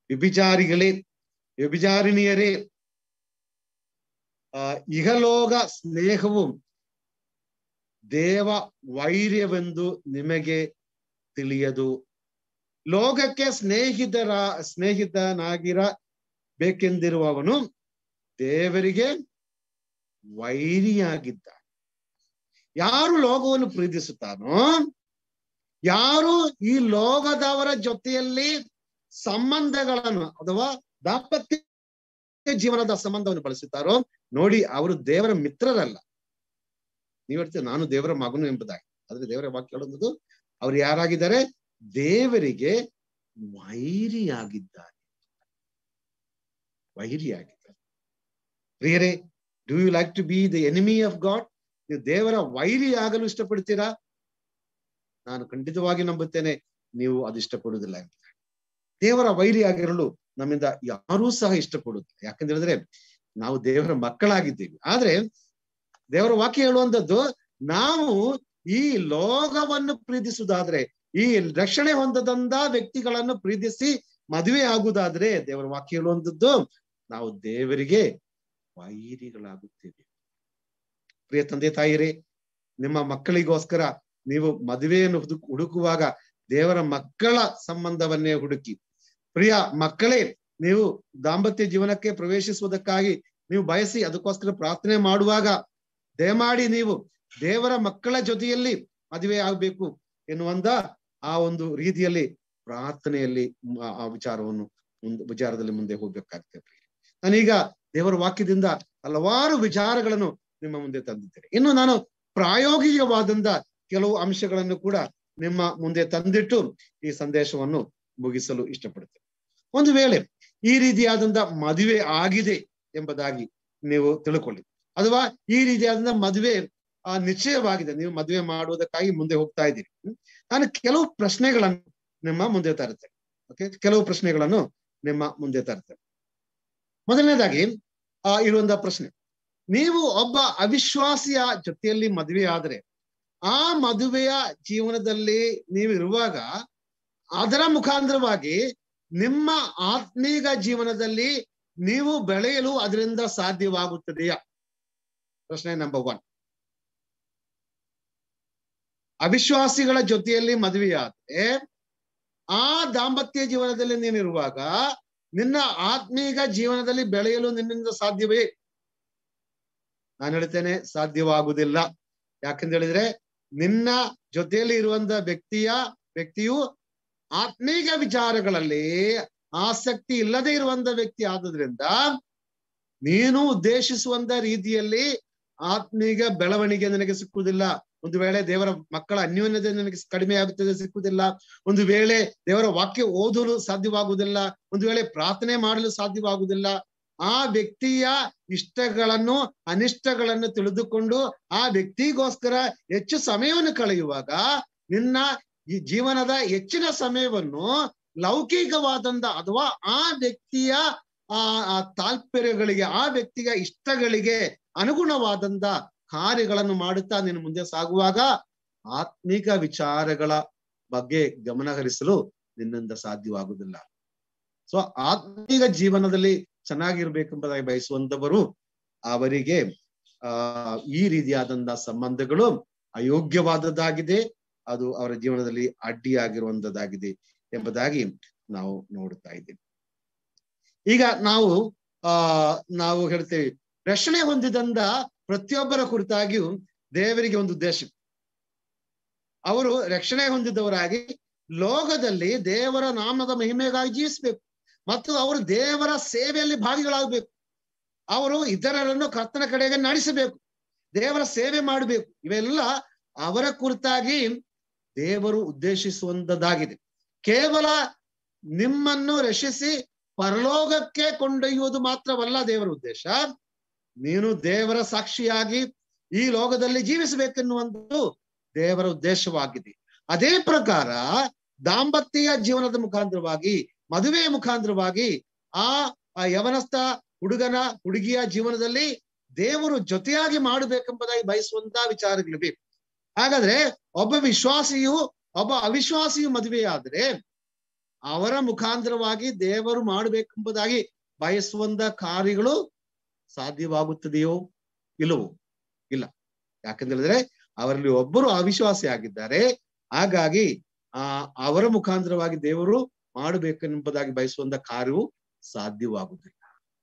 ವ್ಯಭಿಚಾರಿಣಿಯರೇ, ಇಹಲೋಕ ಸ್ನೇಹವು ದೇವ ವೈರ್ಯವೆಂದು ನಿಮಗೆ ತಿಳಿಯದು. ಲೋಕಕ್ಕೆ ಸ್ನೇಹಿತನಾಗಿರಬೇಕೆಂದಿರುವವನು ದೇವರಿಗೆ ವೈರಿಯಾಗಿದ್ದಾನೆ. ಯಾರು ಲೋಕವನ್ನು ಪ್ರೀತಿಸುತ್ತಾನೋ, ಯಾರು ಈ ಲೋಕದವರ ಜೊತೆಯಲ್ಲಿ ಸಂಬಂಧಗಳನ್ನು ಅಥವಾ ದಾಂಪತ್ಯ ಜೀವನದ ಸಂಬಂಧವನ್ನು ಬಳಸುತ್ತಾರೋ ನೋಡಿ, ಅವರು ದೇವರ ಮಿತ್ರರಲ್ಲ. ನೀವು ಹೇಳ್ತೀವಿ ನಾನು ದೇವರ ಮಗನು ಎಂಬುದಾಗಿ. ಆದ್ರೆ ದೇವರ ವಾಕ್ಯ ಹೇಳುವುದು ಅವ್ರು ಯಾರಾಗಿದ್ದಾರೆ? ದೇವರಿಗೆ ವೈರಿಯಾಗಿದ್ದಾರೆ. ಪ್ರಿಯರೇ, do you like to be the enemy of God? ನೀವು ದೇವರ ವೈರಿ ಆಗಲು ಇಷ್ಟಪಡ್ತೀರಾ? ನಾನು ಖಂಡಿತವಾಗಿ ನಂಬುತ್ತೇನೆ ನೀವು ಅದು ಇಷ್ಟಪಡುವುದಿಲ್ಲ ಅಂತ. ದೇವರ ವೈರಿ ಆಗಿರಲು ನಮ್ಮಿಂದ ಯಾರೂ ಸಹ ಇಷ್ಟಪಡುವುದಿಲ್ಲ. ಯಾಕಂತ ಹೇಳಿದ್ರೆ ನಾವು ದೇವರ ಮಕ್ಕಳಾಗಿದ್ದೀವಿ. ಆದ್ರೆ ದೇವರ ವಾಕ್ಯ ಹೇಳುವಂಥದ್ದು, ನಾವು ಈ ಲೋಕವನ್ನು ಪ್ರೀತಿಸುವುದಾದ್ರೆ, ಈ ರಕ್ಷಣೆ ಹೊಂದದಂತ ವ್ಯಕ್ತಿಗಳನ್ನು ಪ್ರೀತಿಸಿ ಮದುವೆ ಆಗುವುದಾದ್ರೆ ದೇವರ ವಾಕ್ಯ ಹೇಳುವಂಥದ್ದು ನಾವು ದೇವರಿಗೆ ವೈರಿಗಳಾಗುತ್ತೇವೆ. ಪ್ರಿಯ ತಂದೆ ತಾಯಿರೇ, ನಿಮ್ಮ ಮಕ್ಕಳಿಗೋಸ್ಕರ ನೀವು ಮದುವೆಯನ್ನು ಹುಡುಕುವಾಗ ದೇವರ ಮಕ್ಕಳ ಸಂಬಂಧವನ್ನೇ ಹುಡುಕಿ. ಪ್ರಿಯ ಮಕ್ಕಳೇ, ನೀವು ದಾಂಪತ್ಯ ಜೀವನಕ್ಕೆ ಪ್ರವೇಶಿಸುವುದಕ್ಕಾಗಿ ನೀವು ಬಯಸಿ ಅದಕ್ಕೋಸ್ಕರ ಪ್ರಾರ್ಥನೆ ಮಾಡುವಾಗ ದಯಮಾಡಿ ನೀವು ದೇವರ ಮಕ್ಕಳ ಜೊತೆಯಲ್ಲಿ ಮದುವೆ ಆಗ್ಬೇಕು ಎನ್ನುವಂತ ಆ ಒಂದು ರೀತಿಯಲ್ಲಿ ಪ್ರಾರ್ಥನೆಯಲ್ಲಿ ಆ ವಿಚಾರದಲ್ಲಿ ಮುಂದೆ ಹೋಗ್ಬೇಕಾಗ್ತದೆ. ನಾನೀಗ ದೇವರ ವಾಕ್ಯದಿಂದ ಹಲವಾರು ವಿಚಾರಗಳನ್ನು ನಿಮ್ಮ ಮುಂದೆ ತಂದಿದ್ದೇನೆ. ಇನ್ನು ನಾನು ಪ್ರಾಯೋಗಿಕವಾದಂತ ಕೆಲವು ಅಂಶಗಳನ್ನು ಕೂಡ ನಿಮ್ಮ ಮುಂದೆ ತಂದಿಟ್ಟು ಈ ಸಂದೇಶವನ್ನು ಮುಗಿಸಲು ಇಷ್ಟಪಡುತ್ತೇನೆ. ಒಂದು ವೇಳೆ ಈ ರೀತಿಯಾದಂತ ಮದುವೆ ಆಗಿದೆ ಎಂಬುದಾಗಿ ನೀವು ತಿಳ್ಕೊಳ್ಳಿ, ಅಥವಾ ಈ ರೀತಿಯಾದಂತ ಮದುವೆ ನಿಶ್ಚಯವಾಗಿದೆ, ನೀವು ಮದುವೆ ಮಾಡುವುದಕ್ಕಾಗಿ ಮುಂದೆ ಹೋಗ್ತಾ ಇದ್ದೀರಿ. ನಾನು ಕೆಲವು ಪ್ರಶ್ನೆಗಳನ್ನು ನಿಮ್ಮ ಮುಂದೆ ತರುತ್ತೇನೆ. ಓಕೆ, ಕೆಲವು ಪ್ರಶ್ನೆಗಳನ್ನು ನಿಮ್ಮ ಮುಂದೆ ತರುತ್ತೇನೆ. ಮೊದಲನೇದಾಗಿ ಇರುವಂತಹ ಪ್ರಶ್ನೆ, ನೀವು ಒಬ್ಬ ಅವಿಶ್ವಾಸಿಯ ಜೊತೆಯಲ್ಲಿ ಮದುವೆ ಆದ್ರೆ ಆ ಮದುವೆಯ ಜೀವನದಲ್ಲಿ ನೀವು ಇರುವಾಗ ಅದರ ಮುಖಾಂತರವಾಗಿ ನಿಮ್ಮ ಆತ್ಮೀಕ ಜೀವನದಲ್ಲಿ ನೀವು ಬೆಳೆಯಲು ಅದರಿಂದ ಸಾಧ್ಯವಾಗುತ್ತದೆಯಾ? ಪ್ರಶ್ನೆ ನಂಬರ್ 1. ಅವಿಶ್ವಾಸಿಗಳ ಜೊತೆಯಲ್ಲಿ ಮದುವೆಯಾದ್ರೆ ಆ ದಾಂಪತ್ಯ ಜೀವನದಲ್ಲಿ ನೀನಿರುವಾಗ ನಿನ್ನ ಆತ್ಮೀಕ ಜೀವನದಲ್ಲಿ ಬೆಳೆಯಲು ನಿನ್ನಿಂದ ಸಾಧ್ಯವೇ? ನಾನು ಹೇಳ್ತೇನೆ, ಸಾಧ್ಯವಾಗುವುದಿಲ್ಲ. ಯಾಕಂತ ಹೇಳಿದ್ರೆ ನಿನ್ನ ಜೊತೆಯಲ್ಲಿ ಇರುವಂತ ವ್ಯಕ್ತಿಯು ಆತ್ಮೀಕ ವಿಚಾರಗಳಲ್ಲಿ ಆಸಕ್ತಿ ಇಲ್ಲದೆ ಇರುವಂತ ವ್ಯಕ್ತಿ ಆದ್ರಿಂದ ನೀನು ಉದ್ದೇಶಿಸುವಂತ ರೀತಿಯಲ್ಲಿ ಆತ್ಮೀಕ ಬೆಳವಣಿಗೆ ನನಗೆ ಸಿಕ್ಕುವುದಿಲ್ಲ. ಒಂದು ವೇಳೆ ದೇವರ ಮಕ್ಕಳ ಅನ್ಯೋನ್ಯತೆ ನನಗೆ ಕಡಿಮೆ ಆಗುತ್ತದೆ, ಸಿಕ್ಕುವುದಿಲ್ಲ. ಒಂದು ವೇಳೆ ದೇವರ ವಾಕ್ಯ ಓದಲು ಸಾಧ್ಯವಾಗುವುದಿಲ್ಲ. ಒಂದು ವೇಳೆ ಪ್ರಾರ್ಥನೆ ಮಾಡಲು ಸಾಧ್ಯವಾಗುವುದಿಲ್ಲ. ಆ ವ್ಯಕ್ತಿಯ ಇಷ್ಟಗಳನ್ನು ಅನಿಷ್ಟಗಳನ್ನು ತಿಳಿದುಕೊಂಡು ಆ ವ್ಯಕ್ತಿಗೋಸ್ಕರ ಹೆಚ್ಚು ಸಮಯವನ್ನು ಕಳೆಯುವಾಗ ನಿನ್ನ ಈ ಜೀವನದ ಹೆಚ್ಚಿನ ಸಮಯವನ್ನು ಲೌಕಿಕವಾದಂತ ಅಥವಾ ಆ ವ್ಯಕ್ತಿಯ ತಾಲ್ಪರ್ಯಗಳಿಗೆ, ಆ ವ್ಯಕ್ತಿಯ ಇಷ್ಟಗಳಿಗೆ ಅನುಗುಣವಾದಂತ ಕಾರ್ಯಗಳನ್ನು ಮಾಡುತ್ತಾ ನೀನು ಮುಂದೆ ಸಾಗುವಾಗ ಆತ್ಮಿಕ ವಿಚಾರಗಳ ಬಗ್ಗೆ ಗಮನ ಹರಿಸಲು ನಿನ್ನಿಂದ ಸಾಧ್ಯವಾಗುವುದಿಲ್ಲ. ಸೊ ಆತ್ಮೀಕ ಜೀವನದಲ್ಲಿ ಚೆನ್ನಾಗಿರ್ಬೇಕೆಂಬುದಾಗಿ ಬಯಸುವಂತವರು ಅವರಿಗೆ ಈ ರೀತಿಯಾದಂತಹ ಸಂಬಂಧಗಳು ಅಯೋಗ್ಯವಾದದ್ದಾಗಿದೆ, ಅದು ಅವರ ಜೀವನದಲ್ಲಿ ಅಡ್ಡಿಯಾಗಿರುವಂತದ್ದಾಗಿದೆ ಎಂಬುದಾಗಿ ನಾವು ನೋಡ್ತಾ ಇದ್ದೇವೆ. ಈಗ ನಾವು ಹೇಳ್ತೇವೆ, ರಕ್ಷಣೆ ಹೊಂದಿದಂತ ಪ್ರತಿಯೊಬ್ಬರ ಕುರಿತಾಗಿಯೂ ದೇವರಿಗೆ ಒಂದು ಉದ್ದೇಶ. ಅವರು ರಕ್ಷಣೆ ಹೊಂದಿದವರಾಗಿ ಲೋಕದಲ್ಲಿ ದೇವರ ನಾಮದ ಮಹಿಮೆಗಾಗಿ ಜೀವಿಸಬೇಕು ಮತ್ತು ಅವರು ದೇವರ ಸೇವೆಯಲ್ಲಿ ಭಾಗಿಗಳಾಗಬೇಕು. ಅವರು ಇತರರನ್ನು ಕರ್ತನ ಕಡೆಗೆ ನಡೆಸಬೇಕು, ದೇವರ ಸೇವೆ ಮಾಡಬೇಕು. ಇವೆಲ್ಲ ಅವರ ಕುರಿತಾಗಿ ದೇವರು ಉದ್ದೇಶಿಸುವಂತದ್ದಾಗಿದೆ. ಕೇವಲ ನಿಮ್ಮನ್ನು ರಕ್ಷಿಸಿ ಪರಲೋಕಕ್ಕೆ ಕೊಂಡೊಯ್ಯುವುದು ಮಾತ್ರವಲ್ಲ ದೇವರ ಉದ್ದೇಶ, ನೀನು ದೇವರ ಸಾಕ್ಷಿಯಾಗಿ ಈ ಲೋಕದಲ್ಲಿ ಜೀವಿಸಬೇಕೆನ್ನುವಂಥದ್ದು ದೇವರ ಉದ್ದೇಶವಾಗಿದೆ. ಅದೇ ಪ್ರಕಾರ ದಾಂಪತ್ಯ ಜೀವನದ ಮುಖಾಂತರವಾಗಿ, ಮದುವೆಯ ಮುಖಾಂತರವಾಗಿ ಆ ಯವನಸ್ಥ ಹುಡುಗಿಯ ಜೀವನದಲ್ಲಿ ದೇವರು ಜೊತೆಯಾಗಿ ಮಾಡಬೇಕೆಂಬುದಾಗಿ ಬಯಸುವಂತಹ ವಿಚಾರಗಳಿವೆ. ಹಾಗಾದ್ರೆ ಒಬ್ಬ ವಿಶ್ವಾಸಿಯು ಒಬ್ಬ ಅವಿಶ್ವಾಸಿಯು ಮದುವೆಯಾದ್ರೆ ಅವರ ಮುಖಾಂತರವಾಗಿ ದೇವರು ಮಾಡಬೇಕೆಂಬುದಾಗಿ ಬಯಸುವಂತ ಕಾರ್ಯಗಳು ಸಾಧ್ಯವಾಗುತ್ತದೆಯೋ ಇಲ್ಲವೋ? ಇಲ್ಲ. ಯಾಕಂತ ಹೇಳಿದ್ರೆ ಅವರಲ್ಲಿ ಒಬ್ಬರು ಅವಿಶ್ವಾಸಿ ಆಗಿದ್ದಾರೆ. ಹಾಗಾಗಿ ಅವರ ಮುಖಾಂತರವಾಗಿ ದೇವರು ಮಾಡಬೇಕೆಂಬುದಾಗಿ ಬಯಸುವಂತ ಕಾರ್ಯವು ಸಾಧ್ಯವಾಗುವುದಿಲ್ಲ.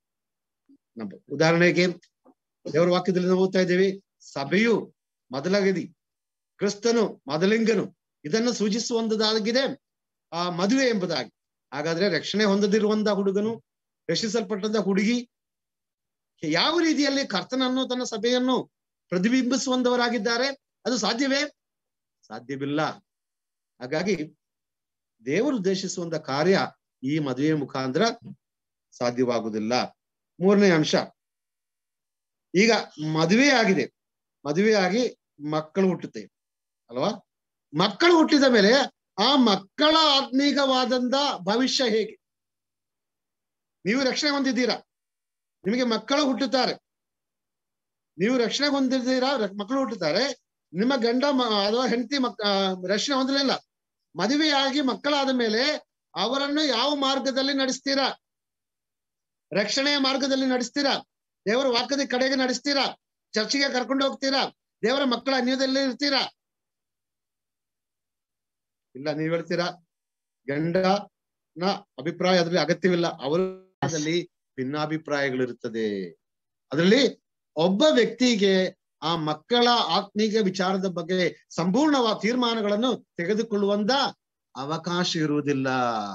ಉದಾಹರಣೆಗೆ ದೇವರ ವಾಕ್ಯದಲ್ಲಿ ನಾವು ಓದ್ತಾ ಇದ್ದೇವೆ, ಸಭೆಯು ಮೊದಲಗದಿ, ಕ್ರಿಸ್ತನು ಮೊದಲಿಂಗನು, ಇದನ್ನು ಸೂಚಿಸುವಂತದ್ದಾಗಿದೆ ಆ ಮದುವೆ ಎಂಬುದಾಗಿ. ಹಾಗಾದ್ರೆ ರಕ್ಷಣೆ ಹೊಂದದಿರುವಂತ ಹುಡುಗನು, ರಕ್ಷಿಸಲ್ಪಟ್ಟಂತ ಹುಡುಗಿ ಯಾವ ರೀತಿಯಲ್ಲಿ ಕರ್ತನನ್ನು ತನ್ನ ಸಭೆಯನ್ನು ಪ್ರತಿಬಿಂಬಿಸುವಂತವರಾಗಿದ್ದಾರೆ? ಅದು ಸಾಧ್ಯವೇ? ಸಾಧ್ಯವಿಲ್ಲ. ಹಾಗಾಗಿ ದೇವರು ಉದ್ದೇಶಿಸುವಂತ ಕಾರ್ಯ ಈ ಮದುವೆ ಮುಖಾಂತರ ಸಾಧ್ಯವಾಗುವುದಿಲ್ಲ. ಮೂರನೇ ಅಂಶ, ಈಗ ಮದುವೆ ಆಗಿದೆ, ಮದುವೆಯಾಗಿ ಮಕ್ಕಳು ಹುಟ್ಟುತ್ತೇವೆ ಅಲ್ವಾ? ಮಕ್ಕಳು ಹುಟ್ಟಿದ ಮೇಲೆ ಆ ಮಕ್ಕಳ ಆತ್ಮೀಕವಾದಂತ ಭವಿಷ್ಯ ಹೇಗೆ? ನೀವು ರಕ್ಷಣೆ ಹೊಂದಿದ್ದೀರಾ, ನಿಮಗೆ ಮಕ್ಕಳು ಹುಟ್ಟುತ್ತಾರೆ, ನೀವು ರಕ್ಷಣೆ ಹೊಂದಿದ್ದೀರಾ, ಮಕ್ಕಳು ಹುಟ್ಟುತ್ತಾರೆ. ನಿಮ್ಮ ಗಂಡ ಅಥವಾ ಹೆಂಡತಿ ರಕ್ಷಣೆ ಹೊಂದಲಿಲ್ಲ, ಮದುವೆಯಾಗಿ ಮಕ್ಕಳಾದ ಮೇಲೆ ಅವರನ್ನು ಯಾವ ಮಾರ್ಗದಲ್ಲಿ ನಡೆಸ್ತೀರಾ? ರಕ್ಷಣೆಯ ಮಾರ್ಗದಲ್ಲಿ ನಡೆಸ್ತೀರಾ? ದೇವರ ವಾಕ್ಯದ ಕಡೆಗೆ ನಡೆಸ್ತೀರಾ? ಚರ್ಚಿಗೆ ಕರ್ಕೊಂಡು ಹೋಗ್ತೀರಾ? ದೇವರ ಮಕ್ಕಳ ಅನ್ಯದಲ್ಲಿ ಇರ್ತೀರಾ? ಇಲ್ಲ, ನೀವ್ ಹೇಳ್ತೀರಾ ಗಂಡನ ಅಭಿಪ್ರಾಯ ಅದ್ರಲ್ಲಿ ಅಗತ್ಯವಿಲ್ಲ, ಅವರಲ್ಲಿ ಭಿನ್ನಾಭಿಪ್ರಾಯಗಳಿರುತ್ತದೆ. ಅದರಲ್ಲಿ ಒಬ್ಬ ವ್ಯಕ್ತಿಗೆ ಆ ಮಕ್ಕಳ ಆತ್ಮೀಕ ವಿಚಾರದ ಬಗ್ಗೆ ಸಂಪೂರ್ಣವಾದ ತೀರ್ಮಾನಗಳನ್ನು ತೆಗೆದುಕೊಳ್ಳುವಂತ ಅವಕಾಶ ಇರುವುದಿಲ್ಲ.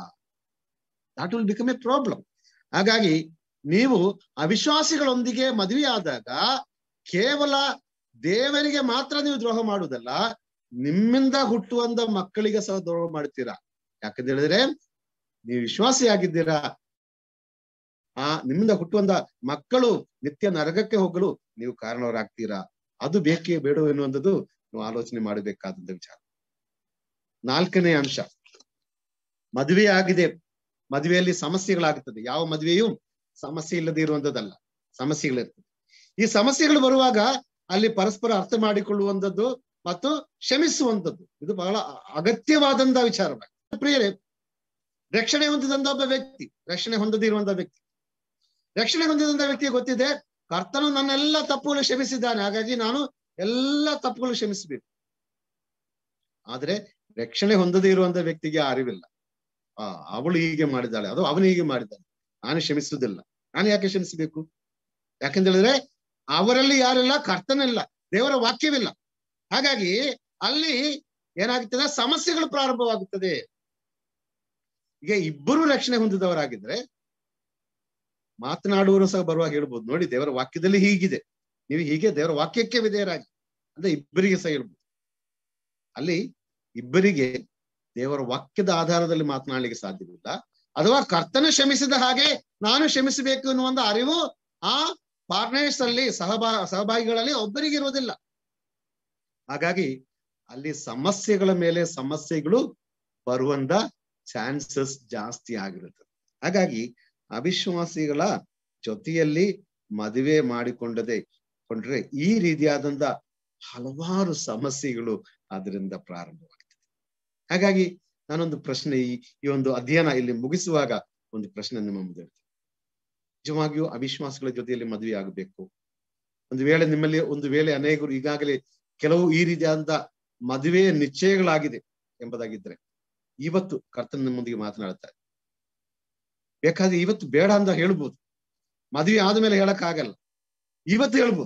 That will become a problem. ಹಾಗಾಗಿ ನೀವು ಅವಿಶ್ವಾಸಿಗಳೊಂದಿಗೆ ಮದುವೆಯಾದಾಗ ಕೇವಲ ದೇವರಿಗೆ ಮಾತ್ರ ನೀವು ದ್ರೋಹ ಮಾಡುವುದಲ್ಲ, ನಿಮ್ಮಿಂದ ಹುಟ್ಟುವಂತ ಮಕ್ಕಳಿಗೆ ಸಹ ದ್ರೋಹ ಮಾಡ್ತೀರಾ. ಯಾಕಂತ ಹೇಳಿದ್ರೆ ನೀವು ವಿಶ್ವಾಸಿಯಾಗಿದ್ದೀರಾ, ನಿಮ್ಮಿಂದ ಹುಟ್ಟುವಂತ ಮಕ್ಕಳು ನಿತ್ಯ ನರಕಕ್ಕೆ ಹೋಗಲು ನೀವು ಕಾರಣವರಾಗ್ತೀರಾ. ಅದು ಬೇಕೇ ಬೇಡ ಎನ್ನುವಂಥದ್ದು ನೀವು ಆಲೋಚನೆ ಮಾಡಬೇಕಾದಂತ ವಿಚಾರ. 4ನೇ ಅಂಶ, ಮದುವೆ ಆಗಿದೆ, ಮದುವೆಯಲ್ಲಿ ಸಮಸ್ಯೆಗಳಾಗುತ್ತದೆ. ಯಾವ ಮದುವೆಯೂ ಸಮಸ್ಯೆ ಇಲ್ಲದೆ ಇರುವಂತದ್ದಲ್ಲ, ಸಮಸ್ಯೆಗಳಿರ್ತದೆ. ಈ ಸಮಸ್ಯೆಗಳು ಬರುವಾಗ ಅಲ್ಲಿ ಪರಸ್ಪರ ಅರ್ಥ ಮಾಡಿಕೊಳ್ಳುವಂಥದ್ದು ಮತ್ತು ಕ್ಷಮಿಸುವಂಥದ್ದು ಇದು ಬಹಳ ಅಗತ್ಯವಾದಂತ ವಿಚಾರವಾಗಿದೆ. ಪ್ರಿಯರೇ, ರಕ್ಷಣೆ ಹೊಂದಿದಂತ ಒಬ್ಬ ವ್ಯಕ್ತಿ, ರಕ್ಷಣೆ ಹೊಂದದೇ ಇರುವಂತ ವ್ಯಕ್ತಿ, ರಕ್ಷಣೆ ಹೊಂದಿದಂತ ವ್ಯಕ್ತಿಗೆ ಗೊತ್ತಿದೆ ಕರ್ತನು ನನ್ನೆಲ್ಲ ತಪ್ಪುಗಳು ಕ್ಷಮಿಸಿದ್ದಾನೆ, ಹಾಗಾಗಿ ನಾನು ಎಲ್ಲ ತಪ್ಪುಗಳು ಕ್ಷಮಿಸಬೇಕು. ಆದ್ರೆ ರಕ್ಷಣೆ ಹೊಂದದೇ ಇರುವಂತ ವ್ಯಕ್ತಿಗೆ ಅರಿವಿಲ್ಲ. ಅವಳು ಹೀಗೆ ಮಾಡಿದ್ದಾಳೆ, ಅದು ಅವನು ಹೀಗೆ ಮಾಡಿದ್ದಾನೆ, ನಾನು ಕ್ಷಮಿಸುವುದಿಲ್ಲ. ನಾನು ಯಾಕೆ ಕ್ಷಮಿಸಬೇಕು? ಯಾಕೆಂತ ಹೇಳಿದ್ರೆ ಅವರಲ್ಲಿ ಯಾರೆಲ್ಲ ಕರ್ತನಿಲ್ಲ, ದೇವರ ವಾಕ್ಯವಿಲ್ಲ. ಹಾಗಾಗಿ ಅಲ್ಲಿ ಏನಾಗುತ್ತದೆ, ಸಮಸ್ಯೆಗಳು ಪ್ರಾರಂಭವಾಗುತ್ತದೆ. ಈಗ ಇಬ್ಬರು ರಕ್ಷಣೆ ಹೊಂದಿದವರಾಗಿದ್ರೆ ಮಾತನಾಡುವರು ಸಹ ಬರುವಾಗ ಹೇಳ್ಬೋದು, ನೋಡಿ ದೇವರ ವಾಕ್ಯದಲ್ಲಿ ಹೀಗಿದೆ, ನೀವು ಹೀಗೆ ದೇವರ ವಾಕ್ಯಕ್ಕೆ ವಿಧೇಯರಾಗಿ ಅಂದ್ರೆ ಇಬ್ಬರಿಗೆ ಸಹ ಹೇಳ್ಬೋದು. ಅಲ್ಲಿ ಇಬ್ಬರಿಗೆ ದೇವರ ವಾಕ್ಯದ ಆಧಾರದಲ್ಲಿ ಮಾತನಾಡಲಿಕ್ಕೆ ಸಾಧ್ಯವಿಲ್ಲ, ಅಥವಾ ಕರ್ತನ ಕ್ಷಮಿಸಿದ ಹಾಗೆ ನಾನು ಕ್ಷಮಿಸಬೇಕು ಎನ್ನುವಂತ ಅರಿವು ಆ ಪಾರ್ಟ್ನರ್ಸ್ ಅಲ್ಲಿ ಸಹಭಾಗಿಗಳಲ್ಲಿ ಒಬ್ಬರಿಗೆ ಇರುವುದಿಲ್ಲ. ಹಾಗಾಗಿ ಅಲ್ಲಿ ಸಮಸ್ಯೆಗಳ ಮೇಲೆ ಸಮಸ್ಯೆಗಳು ಬರುವಂತ ಚಾನ್ಸಸ್ ಜಾಸ್ತಿ ಆಗಿರುತ್ತದೆ. ಹಾಗಾಗಿ ಅವಿಶ್ವಾಸಿಗಳ ಜೊತೆಯಲ್ಲಿ ಮದುವೆ ಕೊಂಡ್ರೆ ಈ ರೀತಿಯಾದಂತ ಹಲವಾರು ಸಮಸ್ಯೆಗಳು ಅದರಿಂದ ಪ್ರಾರಂಭವಾಗ್ತದೆ. ಹಾಗಾಗಿ ನಾನೊಂದು ಪ್ರಶ್ನೆ, ಈ ಒಂದು ಅಧ್ಯಯನ ಇಲ್ಲಿ ಮುಗಿಸುವಾಗ ಒಂದು ಪ್ರಶ್ನೆ ನಿಮ್ಮ ಮುಂದೆ ಇರ್ತದೆ. ನಿಜವಾಗಿಯೂ ಅವಿಶ್ವಾಸಿಗಳ ಜೊತೆಯಲ್ಲಿ ಮದುವೆ ಆಗಬೇಕು? ನಿಮ್ಮಲ್ಲಿ ಒಂದು ವೇಳೆ ಅನೇಕರು ಈಗಾಗಲೇ ಕೆಲವು ಈ ರೀತಿಯಾದಂತ ಮದುವೆಯ ನಿಶ್ಚಯಗಳಾಗಿದೆ ಎಂಬುದಾಗಿದ್ರೆ ಇವತ್ತು ಕರ್ತನ ನಿಮ್ಮೊಂದಿಗೆ ಮಾತನಾಡ್ತಾರೆ. ಬೇಕಾದ್ರೆ ಇವತ್ತು ಬೇಡ ಅಂತ ಹೇಳ್ಬೋದು, ಮದುವೆ ಆದ್ಮೇಲೆ ಹೇಳಕ್ ಆಗಲ್ಲ, ಇವತ್ತು ಹೇಳ್ಬೋದು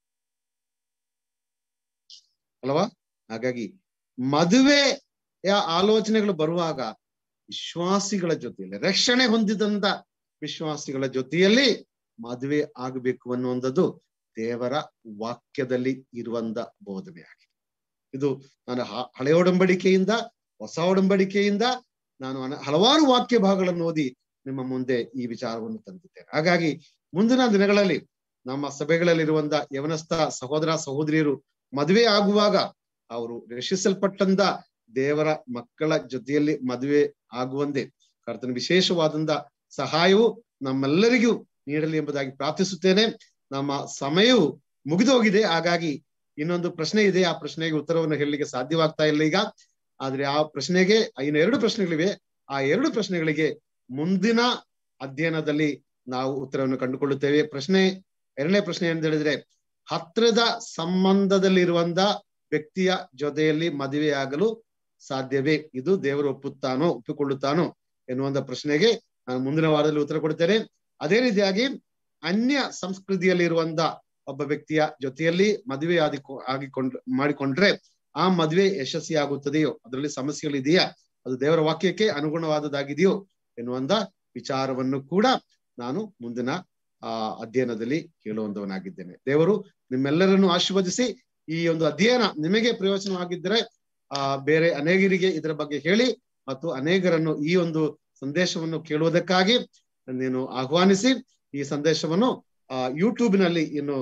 ಅಲ್ವಾ? ಹಾಗಾಗಿ ಮದುವೆಯ ಆಲೋಚನೆಗಳು ಬರುವಾಗ ವಿಶ್ವಾಸಿಗಳ ಜೊತೆಯಲ್ಲಿ, ರಕ್ಷಣೆ ಹೊಂದಿದಂತ ವಿಶ್ವಾಸಿಗಳ ಜೊತೆಯಲ್ಲಿ ಮದುವೆ ಆಗಬೇಕು ಅನ್ನುವಂಥದ್ದು ದೇವರ ವಾಕ್ಯದಲ್ಲಿ ಇರುವಂತ ಬೋಧನೆ ಆಗಿದೆ. ಇದು ನಾನು ಹಳೆಯ ಒಡಂಬಡಿಕೆಯಿಂದ ಹೊಸ ಒಡಂಬಡಿಕೆಯಿಂದ ನಾನು ಹಲವಾರು ವಾಕ್ಯ ಭಾಗಗಳನ್ನು ಓದಿ ನಿಮ್ಮ ಮುಂದೆ ಈ ವಿಚಾರವನ್ನು ತಂದಿದ್ದೇನೆ. ಹಾಗಾಗಿ ಮುಂದಿನ ದಿನಗಳಲ್ಲಿ ನಮ್ಮ ಸಭೆಗಳಲ್ಲಿರುವಂತ ಯವನಸ್ಥ ಸಹೋದರ ಸಹೋದರಿಯರು ಮದುವೆ ಆಗುವಾಗ ಅವರು ರಕ್ಷಿಸಲ್ಪಟ್ಟಂತ ದೇವರ ಮಕ್ಕಳ ಜೊತೆಯಲ್ಲಿ ಮದುವೆ ಆಗುವಂತೆ ಕರ್ತನ ವಿಶೇಷವಾದಂತ ಸಹಾಯವು ನಮ್ಮೆಲ್ಲರಿಗೂ ನೀಡಲಿ ಎಂಬುದಾಗಿ ಪ್ರಾರ್ಥಿಸುತ್ತೇನೆ. ನಮ್ಮ ಸಮಯವು ಮುಗಿದು ಹೋಗಿದೆ. ಹಾಗಾಗಿ ಇನ್ನೊಂದು ಪ್ರಶ್ನೆ ಇದೆ, ಆ ಪ್ರಶ್ನೆಗೆ ಉತ್ತರವನ್ನು ಹೇಳಲಿಕ್ಕೆ ಸಾಧ್ಯವಾಗ್ತಾ ಇಲ್ಲ ಈಗ. ಆದ್ರೆ ಆ ಪ್ರಶ್ನೆಗೆ ಇನ್ನು 2 ಪ್ರಶ್ನೆಗಳಿವೆ. ಆ 2 ಪ್ರಶ್ನೆಗಳಿಗೆ ಮುಂದಿನ ಅಧ್ಯಯನದಲ್ಲಿ ನಾವು ಉತ್ತರವನ್ನು ಕಂಡುಕೊಳ್ಳುತ್ತೇವೆ. 2ನೇ ಪ್ರಶ್ನೆ ಅಂತ ಹೇಳಿದ್ರೆ, ಹತ್ರದ ಸಂಬಂಧದಲ್ಲಿರುವಂತ ವ್ಯಕ್ತಿಯ ಜೊತೆಯಲ್ಲಿ ಮದುವೆಯಾಗಲು ಸಾಧ್ಯವೇ? ಇದು ದೇವರು ಒಪ್ಪಿಕೊಳ್ಳುತ್ತಾನೋ ಎನ್ನುವಂತ ಪ್ರಶ್ನೆಗೆ ನಾನು ಮುಂದಿನ ವಾರದಲ್ಲಿ ಉತ್ತರ ಕೊಡ್ತೇನೆ. ಅದೇ ರೀತಿಯಾಗಿ ಅನ್ಯ ಸಂಸ್ಕೃತಿಯಲ್ಲಿ ಇರುವಂತ ಒಬ್ಬ ವ್ಯಕ್ತಿಯ ಜೊತೆಯಲ್ಲಿ ಮದುವೆ ಮಾಡಿಕೊಂಡ್ರೆ ಆ ಮದುವೆ ಯಶಸ್ವಿಯಾಗುತ್ತದೆಯೋ, ಅದರಲ್ಲಿ ಸಮಸ್ಯೆಗಳಿದೆಯಾ, ಅದು ದೇವರ ವಾಕ್ಯಕ್ಕೆ ಅನುಗುಣವಾದದ್ದಾಗಿದೆಯೋ ಎನ್ನುವಂತ ವಿಚಾರವನ್ನು ಕೂಡ ನಾನು ಮುಂದಿನ ಅಧ್ಯಯನದಲ್ಲಿ ಹೇಳುವಂತವನಾಗಿದ್ದೇನೆ. ದೇವರು ನಿಮ್ಮೆಲ್ಲರನ್ನು ಆಶೀರ್ವದಿಸಿ ಈ ಒಂದು ಅಧ್ಯಯನ ನಿಮಗೆ ಪ್ರಯೋಜನವಾಗಿದ್ದರೆ ಬೇರೆ ಅನೇಕರಿಗೆ ಇದರ ಬಗ್ಗೆ ಹೇಳಿ ಮತ್ತು ಅನೇಕರನ್ನು ಈ ಒಂದು ಸಂದೇಶವನ್ನು ಕೇಳುವುದಕ್ಕಾಗಿ ನೀನು ಆಹ್ವಾನಿಸಿ ಈ ಸಂದೇಶವನ್ನು ಯೂಟ್ಯೂಬ್ನಲ್ಲಿ ಇನ್ನು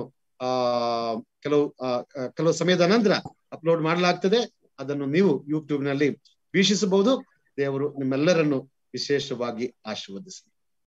ಕೆಲವು ಸಮಯದ ನಂತರ ಅಪ್ಲೋಡ್ ಮಾಡಲಾಗ್ತದೆ. ಅದನ್ನು ನೀವು ಯೂಟ್ಯೂಬ್ನಲ್ಲಿ ವೀಕ್ಷಿಸಬಹುದು. ದೇವರು ನಿಮ್ಮೆಲ್ಲರನ್ನು ವಿಶೇಷವಾಗಿ ಆಶೀರ್ವದಿಸಲಿ.